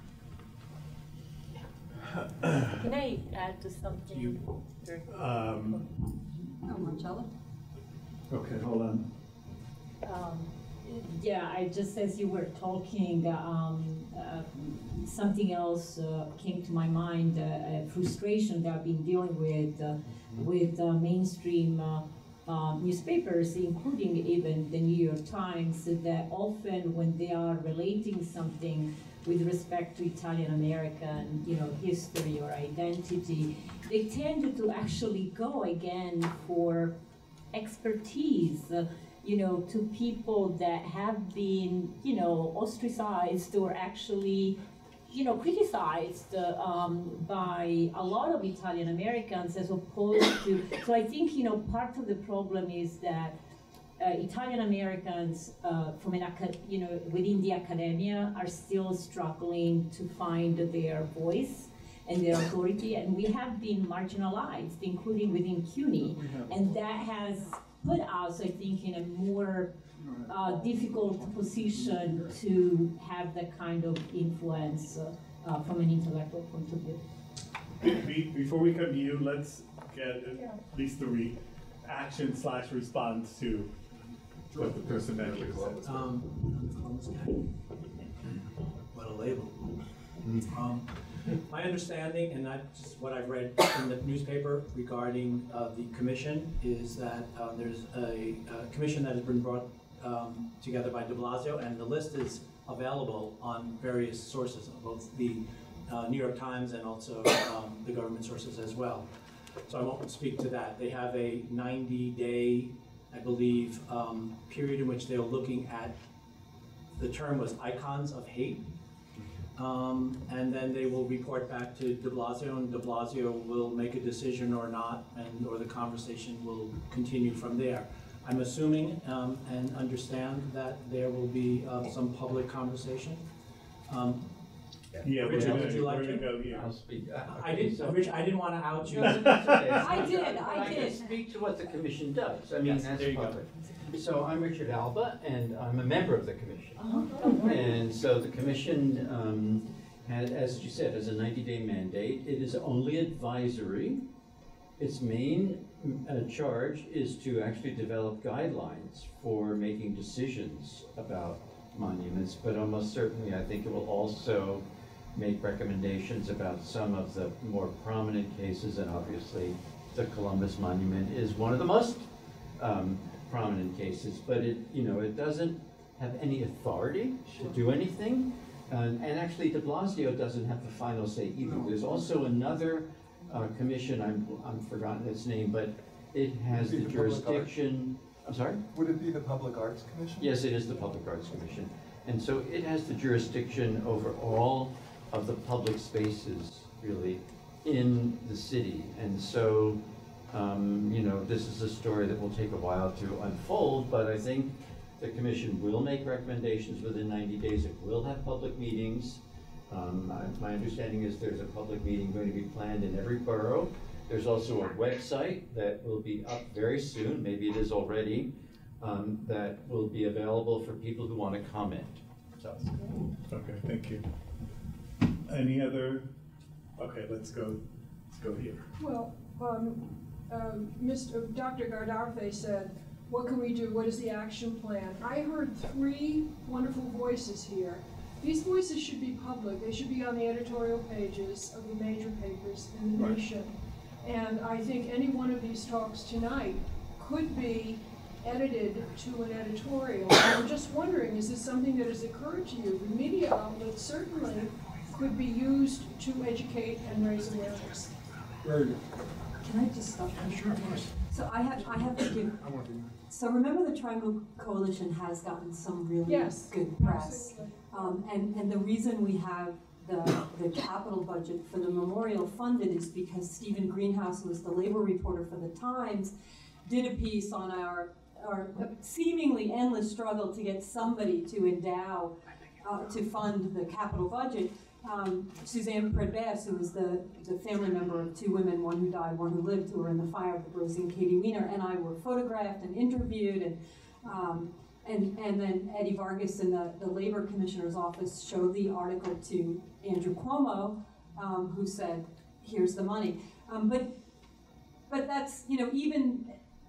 Can I add to something? You, Um, Oh, Marcella? okay, hold on. Um, yeah, I just, as you were talking, um, uh, something else uh, came to my mind, uh, a frustration that I've been dealing with, uh, with uh, mainstream uh, uh, newspapers, including even the New York Times, that often when they are relating something with respect to Italian American, you know, history or identity, they tend to actually go again for expertise, uh, you know, to people that have been, you know, ostracized or actually, you know, criticized uh, um, by a lot of Italian Americans, as opposed to, so I think, you know, part of the problem is that uh, Italian Americans uh, from an, you know, within the academia are still struggling to find their voice and their authority, and we have been marginalized, including within CUNY, and that has put us, I think, in a more uh, difficult position to have that kind of influence uh, uh, from an intellectual point of view. Be- Before we come to you, let's get at least the reaction slash response to what the person mentioned. Um, what a label. Um, my understanding, and that's just what I've read in the newspaper regarding uh, the commission, is that uh, there's a, a commission that has been brought um, together by de Blasio, and the list is available on various sources, both the uh, New York Times and also um, the government sources as well. So I won't speak to that. They have a ninety day, I believe, um, period in which they're looking at, the term was icons of hate. Um, and then they will report back to de Blasio, and de Blasio will make a decision or not, and or the conversation will continue from there. I'm assuming um, and understand that there will be uh, some public conversation. Um, Yeah, we're Rich, gonna, would you like we're to? gonna go here. I'll speak. Uh, I okay, didn't, so- Rich, I didn't want to out you. No, that's okay. I did, But I can did. speak to what the commission does. I mean, Yes, that's there you go. public. So I'm Richard Alba, and I'm a member of the commission. Uh-huh. And so the commission, um, had, as you said, has a ninety-day mandate. It is only advisory. Its main uh, charge is to actually develop guidelines for making decisions about monuments, but almost certainly I think it will also make recommendations about some of the more prominent cases, and obviously the Columbus Monument is one of the most um, prominent cases, but it, you know, it doesn't have any authority to do anything, and, and actually de Blasio doesn't have the final say either. There's also another uh, commission, I'm, I'm forgotten its name, but it has Would it the be the Public Art? jurisdiction, I'm sorry? Would it be the Public Arts Commission? Yes, it is the Public Arts Commission. And so it has the jurisdiction over all of the public spaces, really, in the city. And so, um, you know, this is a story that will take a while to unfold, but I think the commission will make recommendations within ninety days. It will have public meetings. Um, I- my understanding is there's a public meeting going to be planned in every borough. There's also a website that will be up very soon, maybe it is already, um, that will be available for people who want to comment. So. Okay, thank you. Any other, okay, let's go, let's go here. Well, um, um, Mister Doctor Gardarfe said, what can we do? What is the action plan? I heard three wonderful voices here. These voices should be public. They should be on the editorial pages of the major papers in the Right. nation. And I think any one of these talks tonight could be edited to an editorial. I'm just wondering, is this something that has occurred to you? The media outlets certainly could be used to educate and raise awareness. Very good. Can I just stop? Yeah, sure, of course. So I have, I have to give, I want to. so remember the Triangle Coalition has gotten some really Yes, good press. absolutely. Um, and, and the reason we have the, the capital budget for the memorial funded is because Stephen Greenhouse, who was the labor reporter for the Times, did a piece on our, our seemingly endless struggle to get somebody to endow, uh, to fund the capital budget. Um, Suzanne Predbess, who was the, the family member of two women, one who died, one who lived, who were in the fire with Rosie and Katie Weiner, and I were photographed and interviewed, and um, and and then Eddie Vargas in the, the Labor Commissioner's office showed the article to Andrew Cuomo, um, who said, "Here's the money." Um, but but that's, you know, even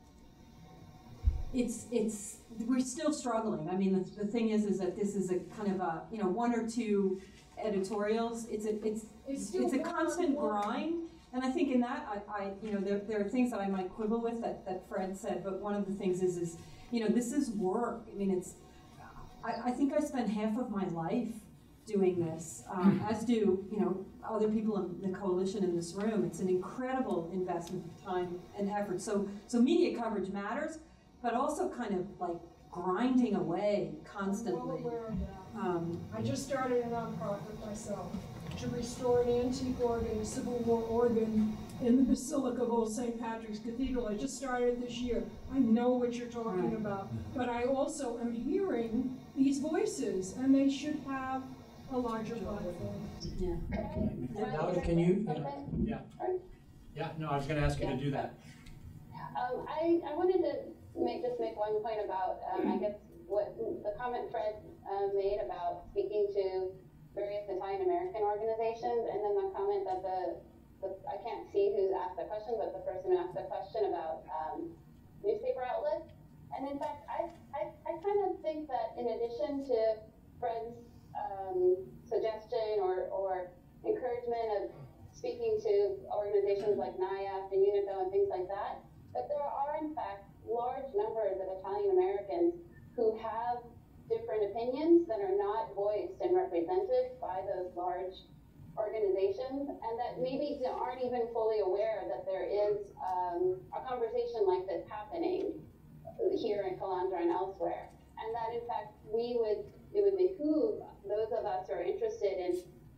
it's it's we're still struggling. I mean, the, the thing is, is that this is a kind of a, you know, one or two editorials. It's a it's It's still it's a more and constant more. grind. And I think in that, I, I you know, there, there are things that I might quibble with that, that Fred said, but one of the things is, is, you know, this is work. I mean, it's, I, I think I spent half of my life doing this, um, as do, you know, other people in the coalition in this room. It's an incredible investment of time and effort. So, so media coverage matters, but also kind of like grinding away constantly. I'm well aware of that. Um, I just started a nonprofit myself to restore an antique organ, a Civil War organ in the Basilica of Old Saint Patrick's Cathedral. I just started this year. I know what you're talking Right. about, but I also am hearing these voices, and they should have a larger platform. yeah. Valerie, can you, yeah, yeah, no, I was gonna ask you to do that. Um, I, I wanted to make, just make one point about, um, I guess, what the comment Fred uh, made about speaking to various Italian American organizations, and then the comment that the, the I can't see who asked the question, but the person who asked the question about um, newspaper outlets. And in fact, I, I, I kind of think that in addition to Fred's um, suggestion or, or encouragement of speaking to organizations like N I A F and UNIFIL and things like that, that there are in fact large numbers of Italian Americans who have different opinions that are not voiced and represented by those large organizations, and that maybe aren't even fully aware that there is um, a conversation like this happening here in Calandra and elsewhere. And that in fact we would, it would behoove those of us who are interested in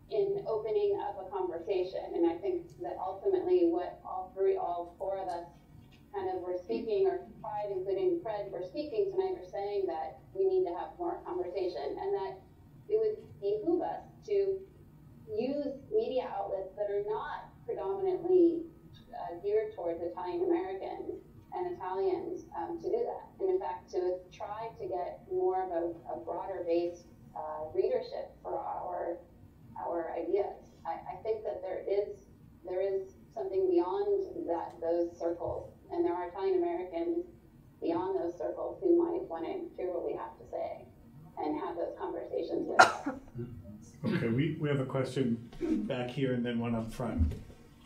conversation. And I think that ultimately what all three, all four of us kind of were speaking, or five, including Fred, were speaking tonight, were saying that we need to have more conversation, and that it would behoove us to use media outlets that are not predominantly uh, geared towards Italian Americans and Italians um, to do that. And in fact, to try to get more of a, a broader based uh, readership for our our ideas. I, I think that there is there is something beyond that those circles, and there are Italian Americans beyond those circles who might want to hear what we have to say and have those conversations with us. Okay, we, we have a question back here and then one up front.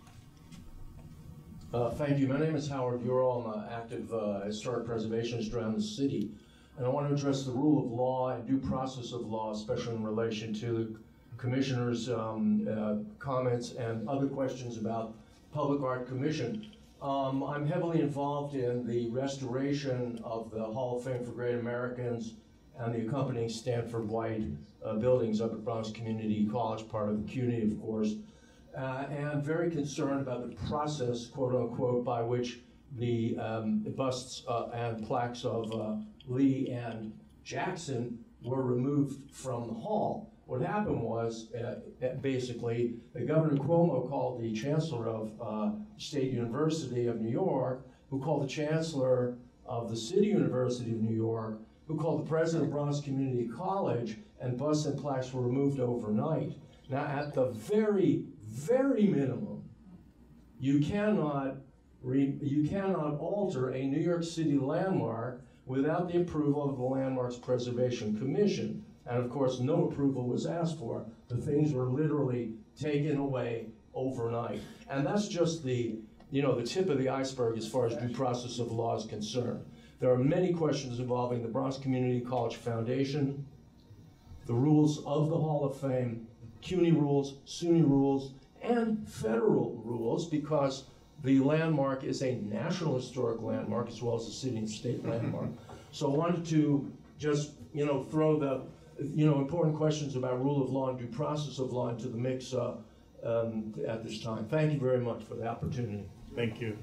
Uh, thank you. My name is Howard Ural. I'm an active uh, historic preservationist around the city. And I want to address the rule of law and due process of law, especially in relation to the commissioner's um, uh, comments and other questions about Public Art Commission. Um, I'm heavily involved in the restoration of the Hall of Fame for Great Americans and the accompanying Stanford White uh, buildings up at Bronx Community College, part of C U N Y, of course. Uh, and very concerned about the process, quote unquote, by which the um, busts uh, and plaques of uh, Lee and Jackson were removed from the hall. What happened was, uh, basically, the Governor Cuomo called the Chancellor of uh, State University of New York, who called the Chancellor of the City University of New York, who called the President of Bronx Community College, and busts and plaques were removed overnight. Now, at the very, very minimum, you cannot re you cannot alter a New York City landmark without the approval of the Landmarks Preservation Commission. And of course, no approval was asked for. The things were literally taken away overnight. And that's just the, you know, the tip of the iceberg as far as due process of law is concerned. There are many questions involving the Bronx Community College Foundation, the rules of the Hall of Fame, C U N Y rules, S U N Y rules, and federal rules, because the landmark is a national historic landmark as well as a city and state landmark. So I wanted to just, you know, throw the, you know, important questions about rule of law and due process of law into the mix uh, um, at this time. Thank you very much for the opportunity. Thank you.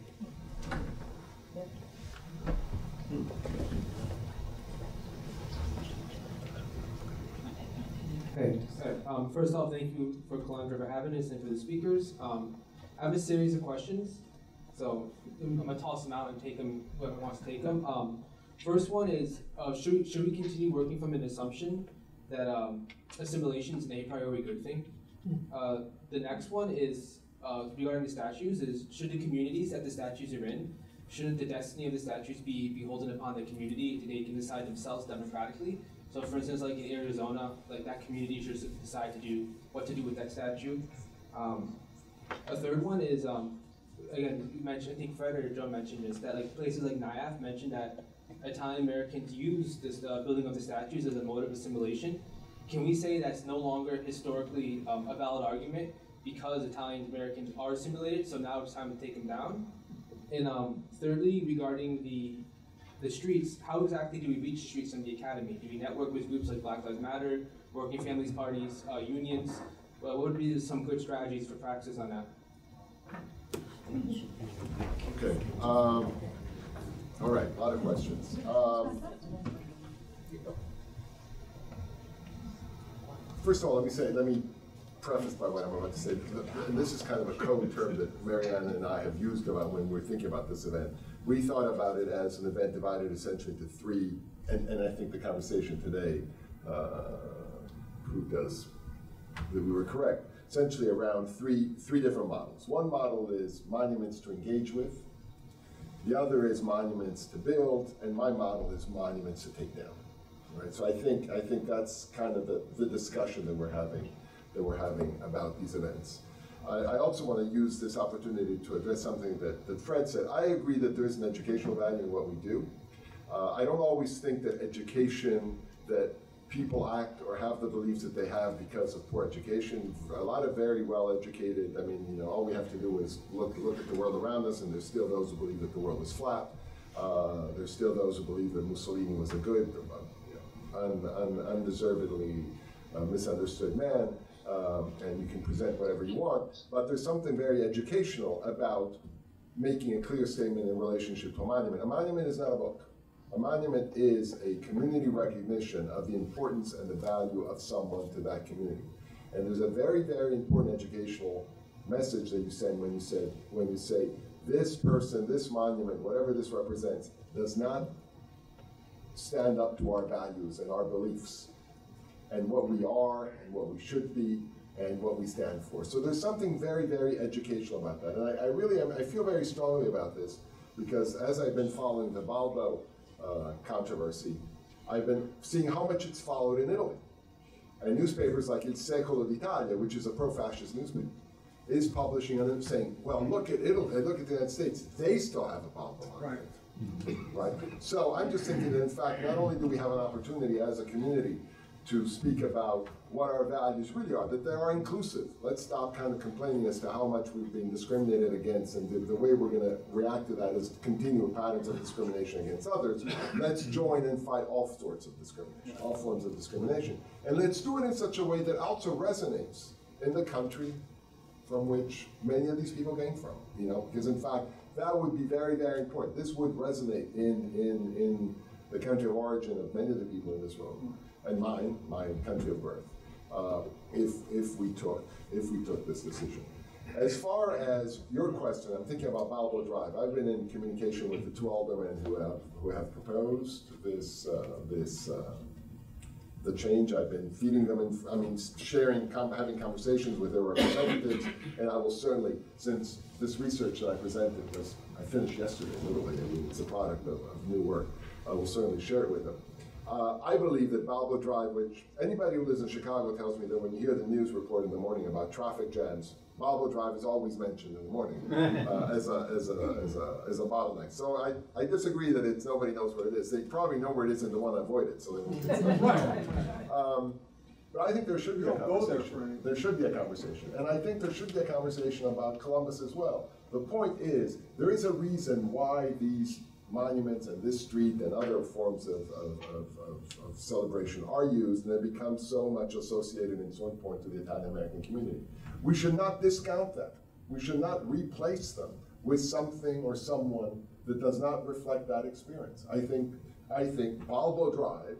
Hey, um, first off, thank you for Calandra for having us and for the speakers. Um, I have a series of questions, so I'm gonna toss them out and take them, whoever wants to take them. Um, first one is, uh, should, we, should we continue working from an assumption that um, assimilation is an a priori good thing? Uh, the next one is, uh, regarding the statues, is should the communities that the statues are in, shouldn't the destiny of the statues be beholden upon the community that they can decide themselves democratically? So for instance, like in Arizona, like that community should decide to do what to do with that statue. Um, a third one is, um, again, you mentioned, I think Fred or Joe mentioned this, that like places like N I A F mentioned that Italian Americans use this uh, building of the statues as a mode of assimilation. Can we say that's no longer historically um, a valid argument because Italian Americans are assimilated, so now it's time to take them down? And um, thirdly, regarding the the streets, how exactly do we reach the streets in the academy? Do we network with groups like Black Lives Matter, Working Families Parties, uh, unions? Well, what would be some good strategies for practice on that? Okay. Um, all right, a lot of questions. Um, first of all, let me say, let me preface by what I'm about to say. And this is kind of a code term that Marianne and I have used about when we're thinking about this event. We thought about it as an event divided essentially into three, and, and I think the conversation today uh, proved us that we were correct, essentially around three, three different models. One model is monuments to engage with, the other is monuments to build, and my model is monuments to take down. Right? So I think, I think that's kind of the, the discussion that we're having, that we're having about these events. I also want to use this opportunity to address something that, that Fred said. I agree that there is an educational value in what we do. Uh, I don't always think that education, that people act or have the beliefs that they have because of poor education. A lot of very well educated, I mean, you know, all we have to do is look, look at the world around us, and there's still those who believe that the world is flat. Uh, there's still those who believe that Mussolini was a good, uh, you know, un, un, undeservedly uh, misunderstood man. um, and you can present whatever you want, but there's something very educational about making a clear statement in relationship to a monument. A monument is not a book. A monument is a community recognition of the importance and the value of someone to that community. And there's a very, very important educational message that you send when you say, when you say, this person, this monument, whatever this represents, does not stand up to our values and our beliefs and what we are and what we should be and what we stand for. So there's something very, very educational about that. And I, I really am, I feel very strongly about this because as I've been following the Balbo uh, controversy, I've been seeing how much it's followed in Italy. And newspapers like Il Secolo d'Italia, which is a pro-fascist newspaper, is publishing and saying, well, look at Italy, look at the United States, they still have a Balbo. Right. Right? So I'm just thinking that in fact, not only do we have an opportunity as a community to speak about what our values really are, that they are inclusive. Let's stop kind of complaining as to how much we've been discriminated against, and the, the way we're going to react to that is continual patterns of discrimination against others. Let's join and fight all sorts of discrimination, all forms of discrimination. And let's do it in such a way that also resonates in the country from which many of these people came from, you know, because in fact, that would be very, very important. This would resonate in, in, in the country of origin of many of the people in this room, and mine, my country of birth, uh, if, if, we took, if we took this decision. As far as your question, I'm thinking about Balbo Drive. I've been in communication with the two aldermen who have, who have proposed this, uh, this uh, the change. I've been feeding them, in, I mean, sharing, com having conversations with their representatives, and I will certainly, since this research that I presented was, I finished yesterday, literally, I mean, it's a product of, of new work, I will certainly share it with them. Uh, I believe that Balbo Drive, which anybody who lives in Chicago tells me that when you hear the news report in the morning about traffic jams, Balbo Drive is always mentioned in the morning uh, as, a, as, a, as, a, as a bottleneck. So I, I disagree that it's nobody knows what it is. They probably know where it is and they want to avoid it. So they won't get stuck. um, But I think there should be a conversation. There should be a conversation. And I think there should be a conversation about Columbus as well. The point is, there is a reason why these monuments and this street and other forms of, of, of, of, of celebration are used, and they become so much associated and so important to the Italian American community. We should not discount them. We should not replace them with something or someone that does not reflect that experience. I think, I think Balbo Drive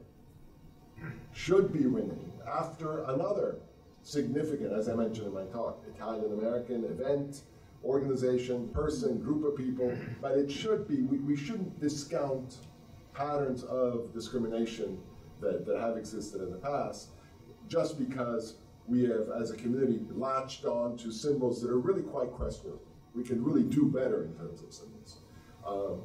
should be renamed after another significant, as I mentioned in my talk, Italian American event, organization, person, group of people, but it should be, we, we shouldn't discount patterns of discrimination that, that have existed in the past just because we have, as a community, latched on to symbols that are really quite questionable. We can really do better in terms of symbols. Um,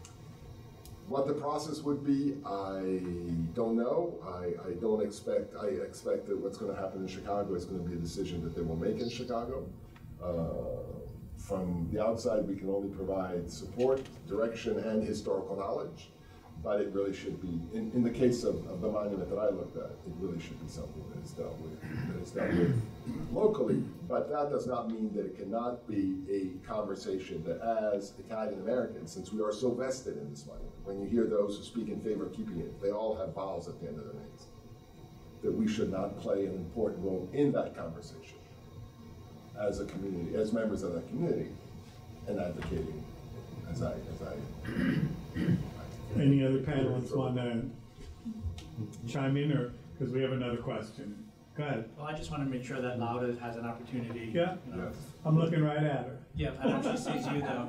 what the process would be, I don't know. I, I don't expect, I expect that what's going to happen in Chicago is going to be a decision that they will make in Chicago. Uh, From the outside, we can only provide support, direction, and historical knowledge, but it really should be, in, in the case of, of the monument that I looked at, it really should be something that is dealt with, that is dealt with locally, but that does not mean that it cannot be a conversation that as Italian Americans, since we are so vested in this monument, when you hear those who speak in favor of keeping it, they all have vowels at the end of their names, that we should not play an important role in that conversation as a community, as members of that community, and advocating as I, as I. Any other panelists want to chime in, or, because we have another question. Go ahead. Well, I just want to make sure that Lauda has an opportunity. Yeah, you know. yes. I'm looking right at her. Yeah, I know she sees you though.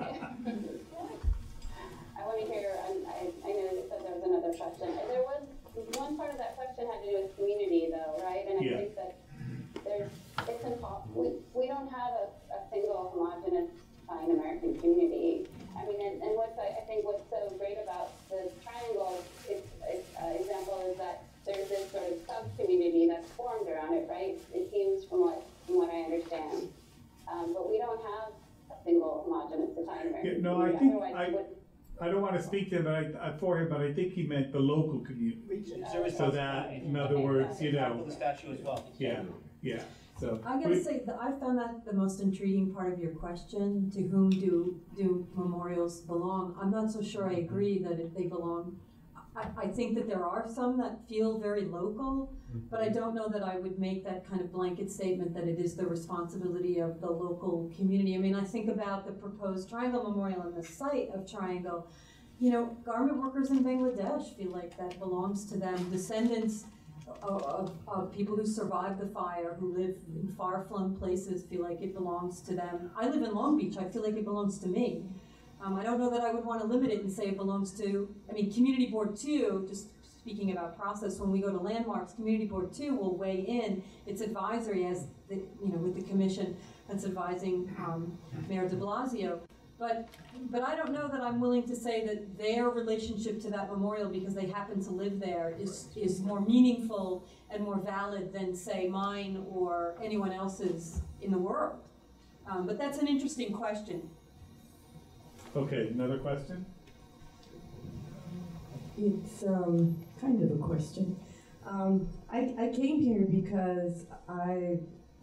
I want to hear, um, I, I know you said there was another question. There was, one part of that question had to do with community though, right? And I yeah. think that there's, it's impossible. We, we don't have a, a single homogenous Italian American community. I mean, and, and what's, I, I think what's so great about the Triangle is, is, uh, example is that there's this sort of sub-community that's formed around it, right? It seems from what, from what I understand. Um, but we don't have a single homogenous Italian American yeah, no, community. I think, Otherwise, I, would, I don't want to speak to him, but I, I, for him, but I think he meant the local community. So that, in other words, you know. The statue as well. Yeah, yeah. So I gotta say that I found that the most intriguing part of your question. To whom do do memorials belong? I'm not so sure I agree that if they belong. I, I think that there are some that feel very local, but I don't know that I would make that kind of blanket statement that it is the responsibility of the local community. I mean, I think about the proposed Triangle Memorial and the site of Triangle. You know, garment workers in Bangladesh feel like that belongs to them. Descendants of, of, of people who survived the fire, who live in far-flung places, feel like it belongs to them. I live in Long Beach, I feel like it belongs to me. Um, I don't know that I would want to limit it and say it belongs to, I mean, Community Board two, just speaking about process, when we go to landmarks, Community Board two will weigh in its advisory as, the, you know, with the commission that's advising um, Mayor de Blasio. But, but I don't know that I'm willing to say that their relationship to that memorial, because they happen to live there, is, is more meaningful and more valid than, say, mine or anyone else's in the world. Um, but that's an interesting question. Okay, another question? It's um, kind of a question. Um, I, I came here because I,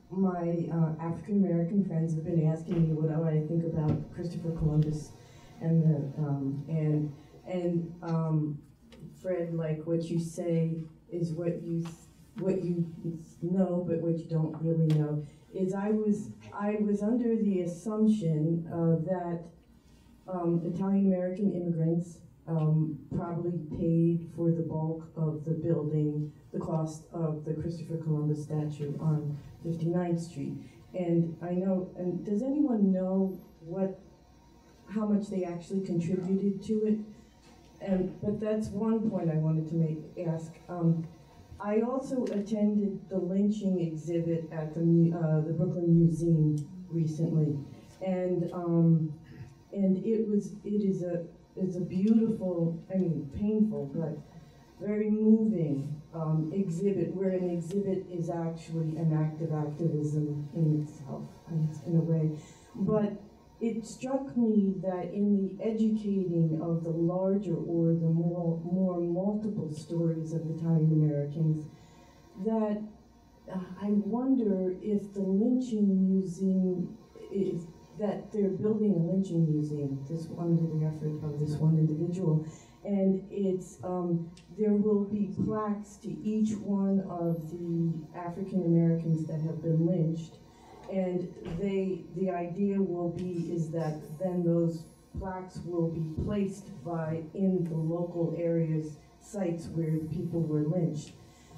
my uh, African American friends have been asking me what do I think about Christopher Columbus, and the um, and and um, Fred, like what you say is what you what you know, but what you don't really know is I was I was under the assumption uh, that um, Italian American immigrants Um, probably paid for the bulk of the building, the cost of the Christopher Columbus statue on fifty-ninth Street. And I know, and does anyone know what, how much they actually contributed to it? And, but that's one point I wanted to make, ask. Um, I also attended the lynching exhibit at the, uh, the Brooklyn Museum recently. And, um, and it was, it is a, It's a beautiful, I mean, painful, but very moving um, exhibit, where an exhibit is actually an act of activism in itself, in a way. But it struck me that in the educating of the larger or the more, more multiple stories of Italian Americans, that uh, I wonder if the lynching museum is, that they're building a lynching museum, this under the effort of this one individual, and it's um, there will be plaques to each one of the African Americans that have been lynched, and they the idea will be is that then those plaques will be placed by in the local areas, sites where people were lynched,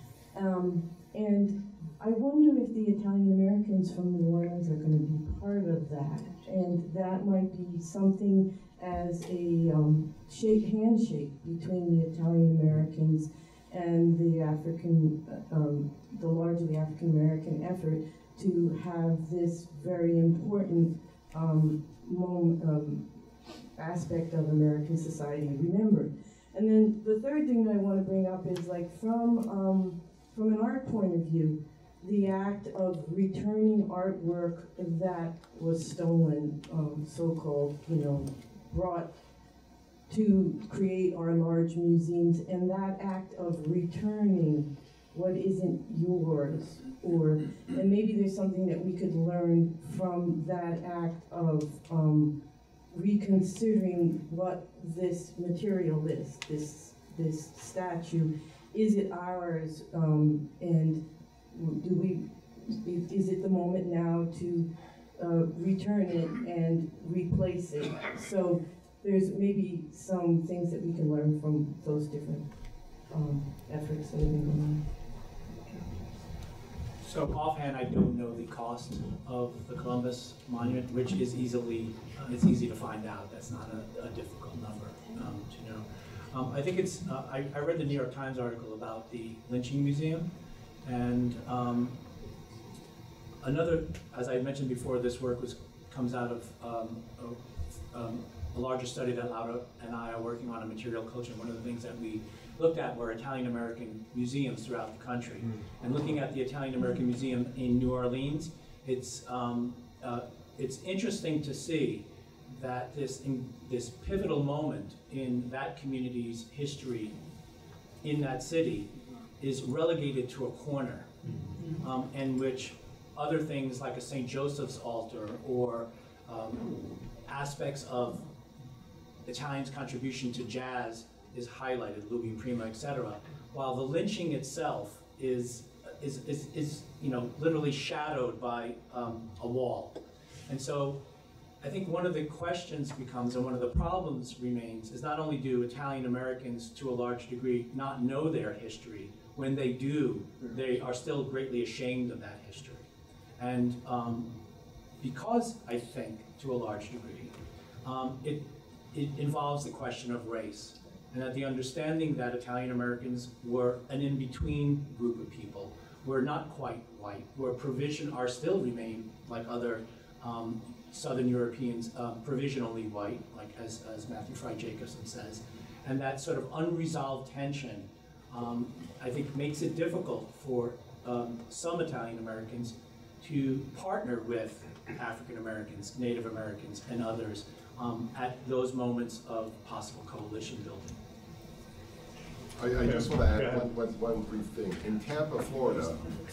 um, and I wonder if the Italian Americans from New Orleans are going to be part of that, and that might be something as a um, shake handshake between the Italian Americans and the African, um, the largely African American effort to have this very important um, moment, um, aspect of American society remembered. And then the third thing that I want to bring up is like from um, from an art point of view, the act of returning artwork that was stolen, um, so-called, you know, brought to create our large museums, and that act of returning what isn't yours, or, and maybe there's something that we could learn from that act of um, reconsidering what this material is, this, this statue, is it ours, um, and do we, is it the moment now to uh, return it and replace it? So there's maybe some things that we can learn from those different um, efforts that have been going on. So offhand, I don't know the cost of the Columbus Monument, which is easily, uh, it's easy to find out. That's not a, a difficult number um, to know. Um, I think it's, uh, I, I read the New York Times article about the lynching museum, and um, another, as I mentioned before, this work was comes out of um, a, um, a larger study that Laura and I are working on in material culture. One of the things that we looked at were Italian American museums throughout the country. Mm. And looking at the Italian American Museum in New Orleans, it's um, uh, it's interesting to see that this in, this pivotal moment in that community's history in that city is relegated to a corner, um, in which other things like a Saint Joseph's altar or um, aspects of Italians' contribution to jazz is highlighted, Luby Prima, et cetera, while the lynching itself is, is, is, is you know, literally shadowed by um, a wall. And so I think one of the questions becomes, and one of the problems remains, is not only do Italian Americans to a large degree not know their history, when they do, they are still greatly ashamed of that history. And um, because, I think, to a large degree, um, it, it involves the question of race, and that the understanding that Italian Americans were an in-between group of people, were not quite white, were provision, are still remain, like other um, Southern Europeans, uh, provisionally white, like as, as Matthew Fry Jacobson says, and that sort of unresolved tension, um, I think, makes it difficult for um, some Italian Americans to partner with African Americans, Native Americans, and others um, at those moments of possible coalition building. I, I just want to add one, one, one brief thing. In Tampa, Florida,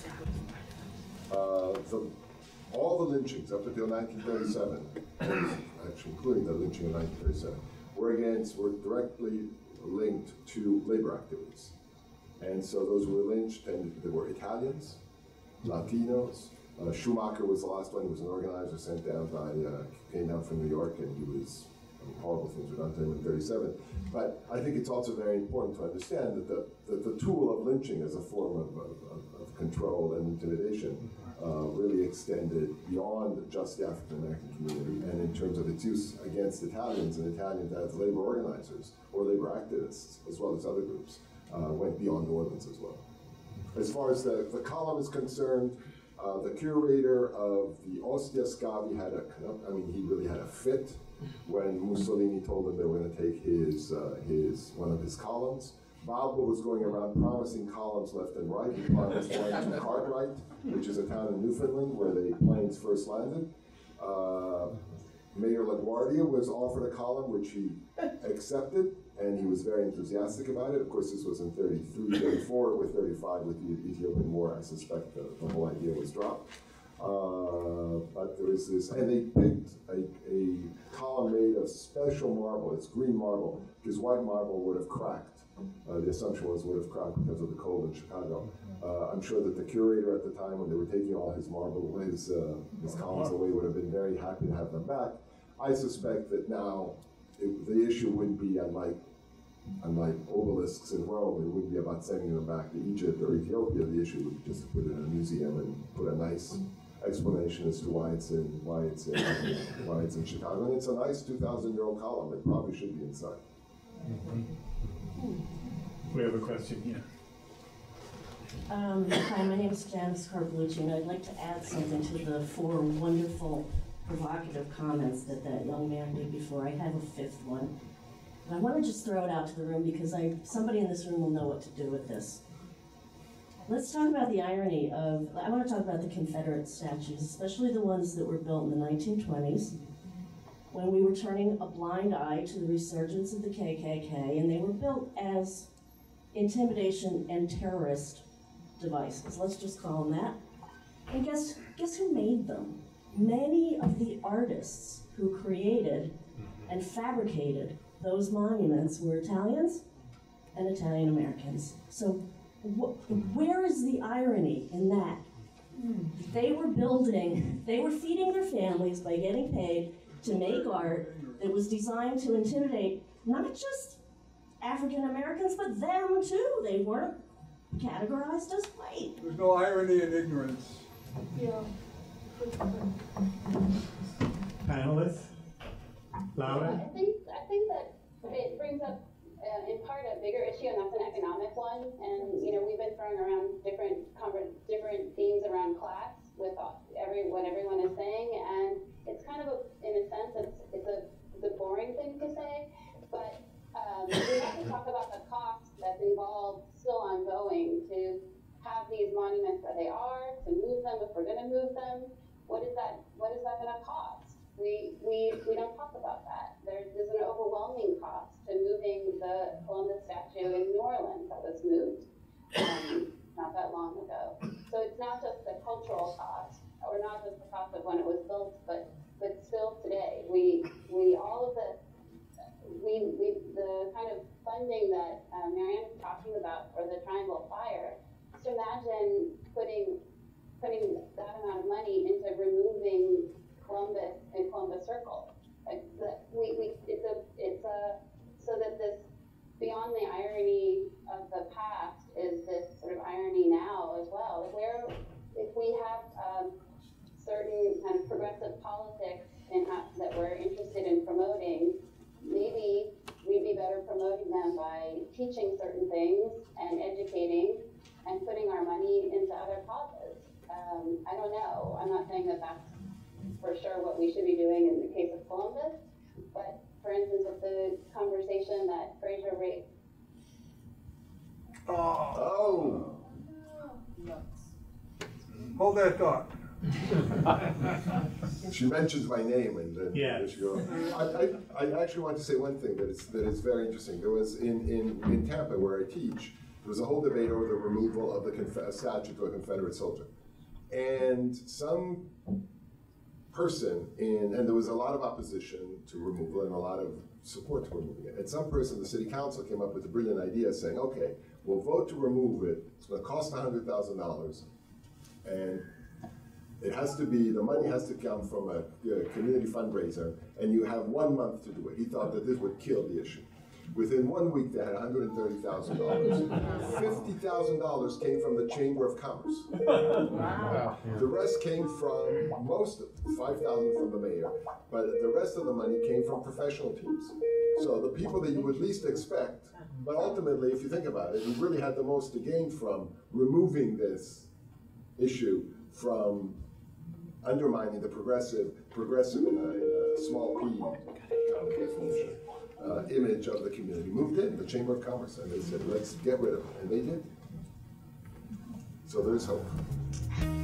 uh, the, all the lynchings up until nineteen thirty-seven, actually including the lynching of nineteen thirty-seven, were against, were directly linked to labor activities. And so those who were lynched, and they were Italians, Latinos. Uh, Schumacher was the last one. He was an organizer sent down by, uh, came down from New York, and he was, I mean, horrible things were done to him in thirty-seven. But I think it's also very important to understand that the, that the tool of lynching as a form of, of, of control and intimidation uh, really extended beyond just the African American community, and in terms of its use against Italians and Italians as labor organizers or labor activists, as well as other groups, uh, went beyond New Orleans as well. As far as the, the column is concerned, Uh, the curator of the Ostia Scavi had a, I mean, he really had a fit when Mussolini told him they were going to take his, uh, his, one of his columns. Balbo was going around promising columns left and right. He promised one to Cartwright, which is a town in Newfoundland where the planes first landed. Uh, Mayor LaGuardia was offered a column which he accepted, and he was very enthusiastic about it. Of course, this was in thirty-three, thirty-four, with thirty-five with the Ethiopian War. I suspect the, the whole idea was dropped. Uh, but there was this, and they picked a, a column made of special marble. It's green marble, because white marble would have cracked. Uh, the assumption was would have cracked because of the cold in Chicago. Uh, I'm sure that the curator at the time, when they were taking all his marble, his, uh, his columns away, would have been very happy to have them back. I suspect that now it, the issue wouldn't be unlike, unlike obelisks in Rome. It wouldn't be about sending them back to Egypt or Ethiopia. The issue would be just to put it in a museum and put a nice explanation as to why it's in why it's in why it's in Chicago. And it's a nice two thousand year old column. It probably should be inside. Mm-hmm. We have a question here. Um, hi, my name is Janice Carpolucci, and I'd like to add something to the four wonderful, provocative comments that that young man made before. I have a fifth one. And I want to just throw it out to the room because I, somebody in this room will know what to do with this. Let's talk about the irony of, I want to talk about the Confederate statues, especially the ones that were built in the nineteen twenties, when we were turning a blind eye to the resurgence of the K K K, and they were built as intimidation and terrorist devices. Let's just call them that. And guess, guess who made them? Many of the artists who created and fabricated those monuments were Italians and Italian Americans. So wh where is the irony in that? They were building, they were feeding their families by getting paid to make art that was designed to intimidate not just African Americans, but them too. They weren't categorized as white. There's no irony in ignorance. Yeah. Panelists? Laura? I think I think that it brings up uh, in part a bigger issue, and that's an economic one. And you know, we've been throwing around different different themes around class with every what everyone is saying, and it's kind of a, in a sense, it's it's a it's a boring thing to say, but um, we have to talk about the cost that's involved, still ongoing, to have these monuments where they are, to move them if we're going to move them. What is that? What is that going to cost? We we we don't talk about that. There's there's an overwhelming cost to moving the Columbus statue in New Orleans that was moved um, not that long ago. So it's not just the cultural cost, or not just the cost of when it was built, but but still today, we we all of the we, we, the kind of funding that uh, Marianne was talking about for the Triangle Fire, just imagine putting, putting that amount of money into removing Columbus and Columbus Circle. Like the, we, we, it's a, it's a, so that this, beyond the irony of the past is this sort of irony now as well. Where, if we have um, certain kind of progressive politics and that we're interested in promoting, maybe we'd be better promoting them by teaching certain things and educating and putting our money into other causes. Um, I don't know. I'm not saying that that's for sure what we should be doing in the case of Columbus, but for instance, with the conversation that Fraser raised. Oh. Hold that thought. She mentions my name, and then yeah. there she goes. I, I, I actually want to say one thing that is that is very interesting. There was in, in, in Tampa, where I teach, there was a whole debate over the removal of the conf statue to a Confederate soldier, and some person in and there was a lot of opposition to removal and a lot of support to removing it. And some person, the city council, came up with a brilliant idea, saying, "Okay, we'll vote to remove it. It's going to cost a hundred thousand dollars, and it has to be, the money has to come from a, a community fundraiser, and you have one month to do it." He thought that this would kill the issue. Within one week, they had one hundred thirty thousand dollars. fifty thousand dollars came from the Chamber of Commerce. Wow. The rest came from, most of it, five thousand dollars from the mayor, but the rest of the money came from professional teams. So the people that you would least expect, but ultimately, if you think about it, we really had the most to gain from removing this issue from undermining the progressive, progressive in a, in a small p uh, image of the community. Moved in, the Chamber of Commerce, and they said, let's get rid of it, and they did. So there's hope.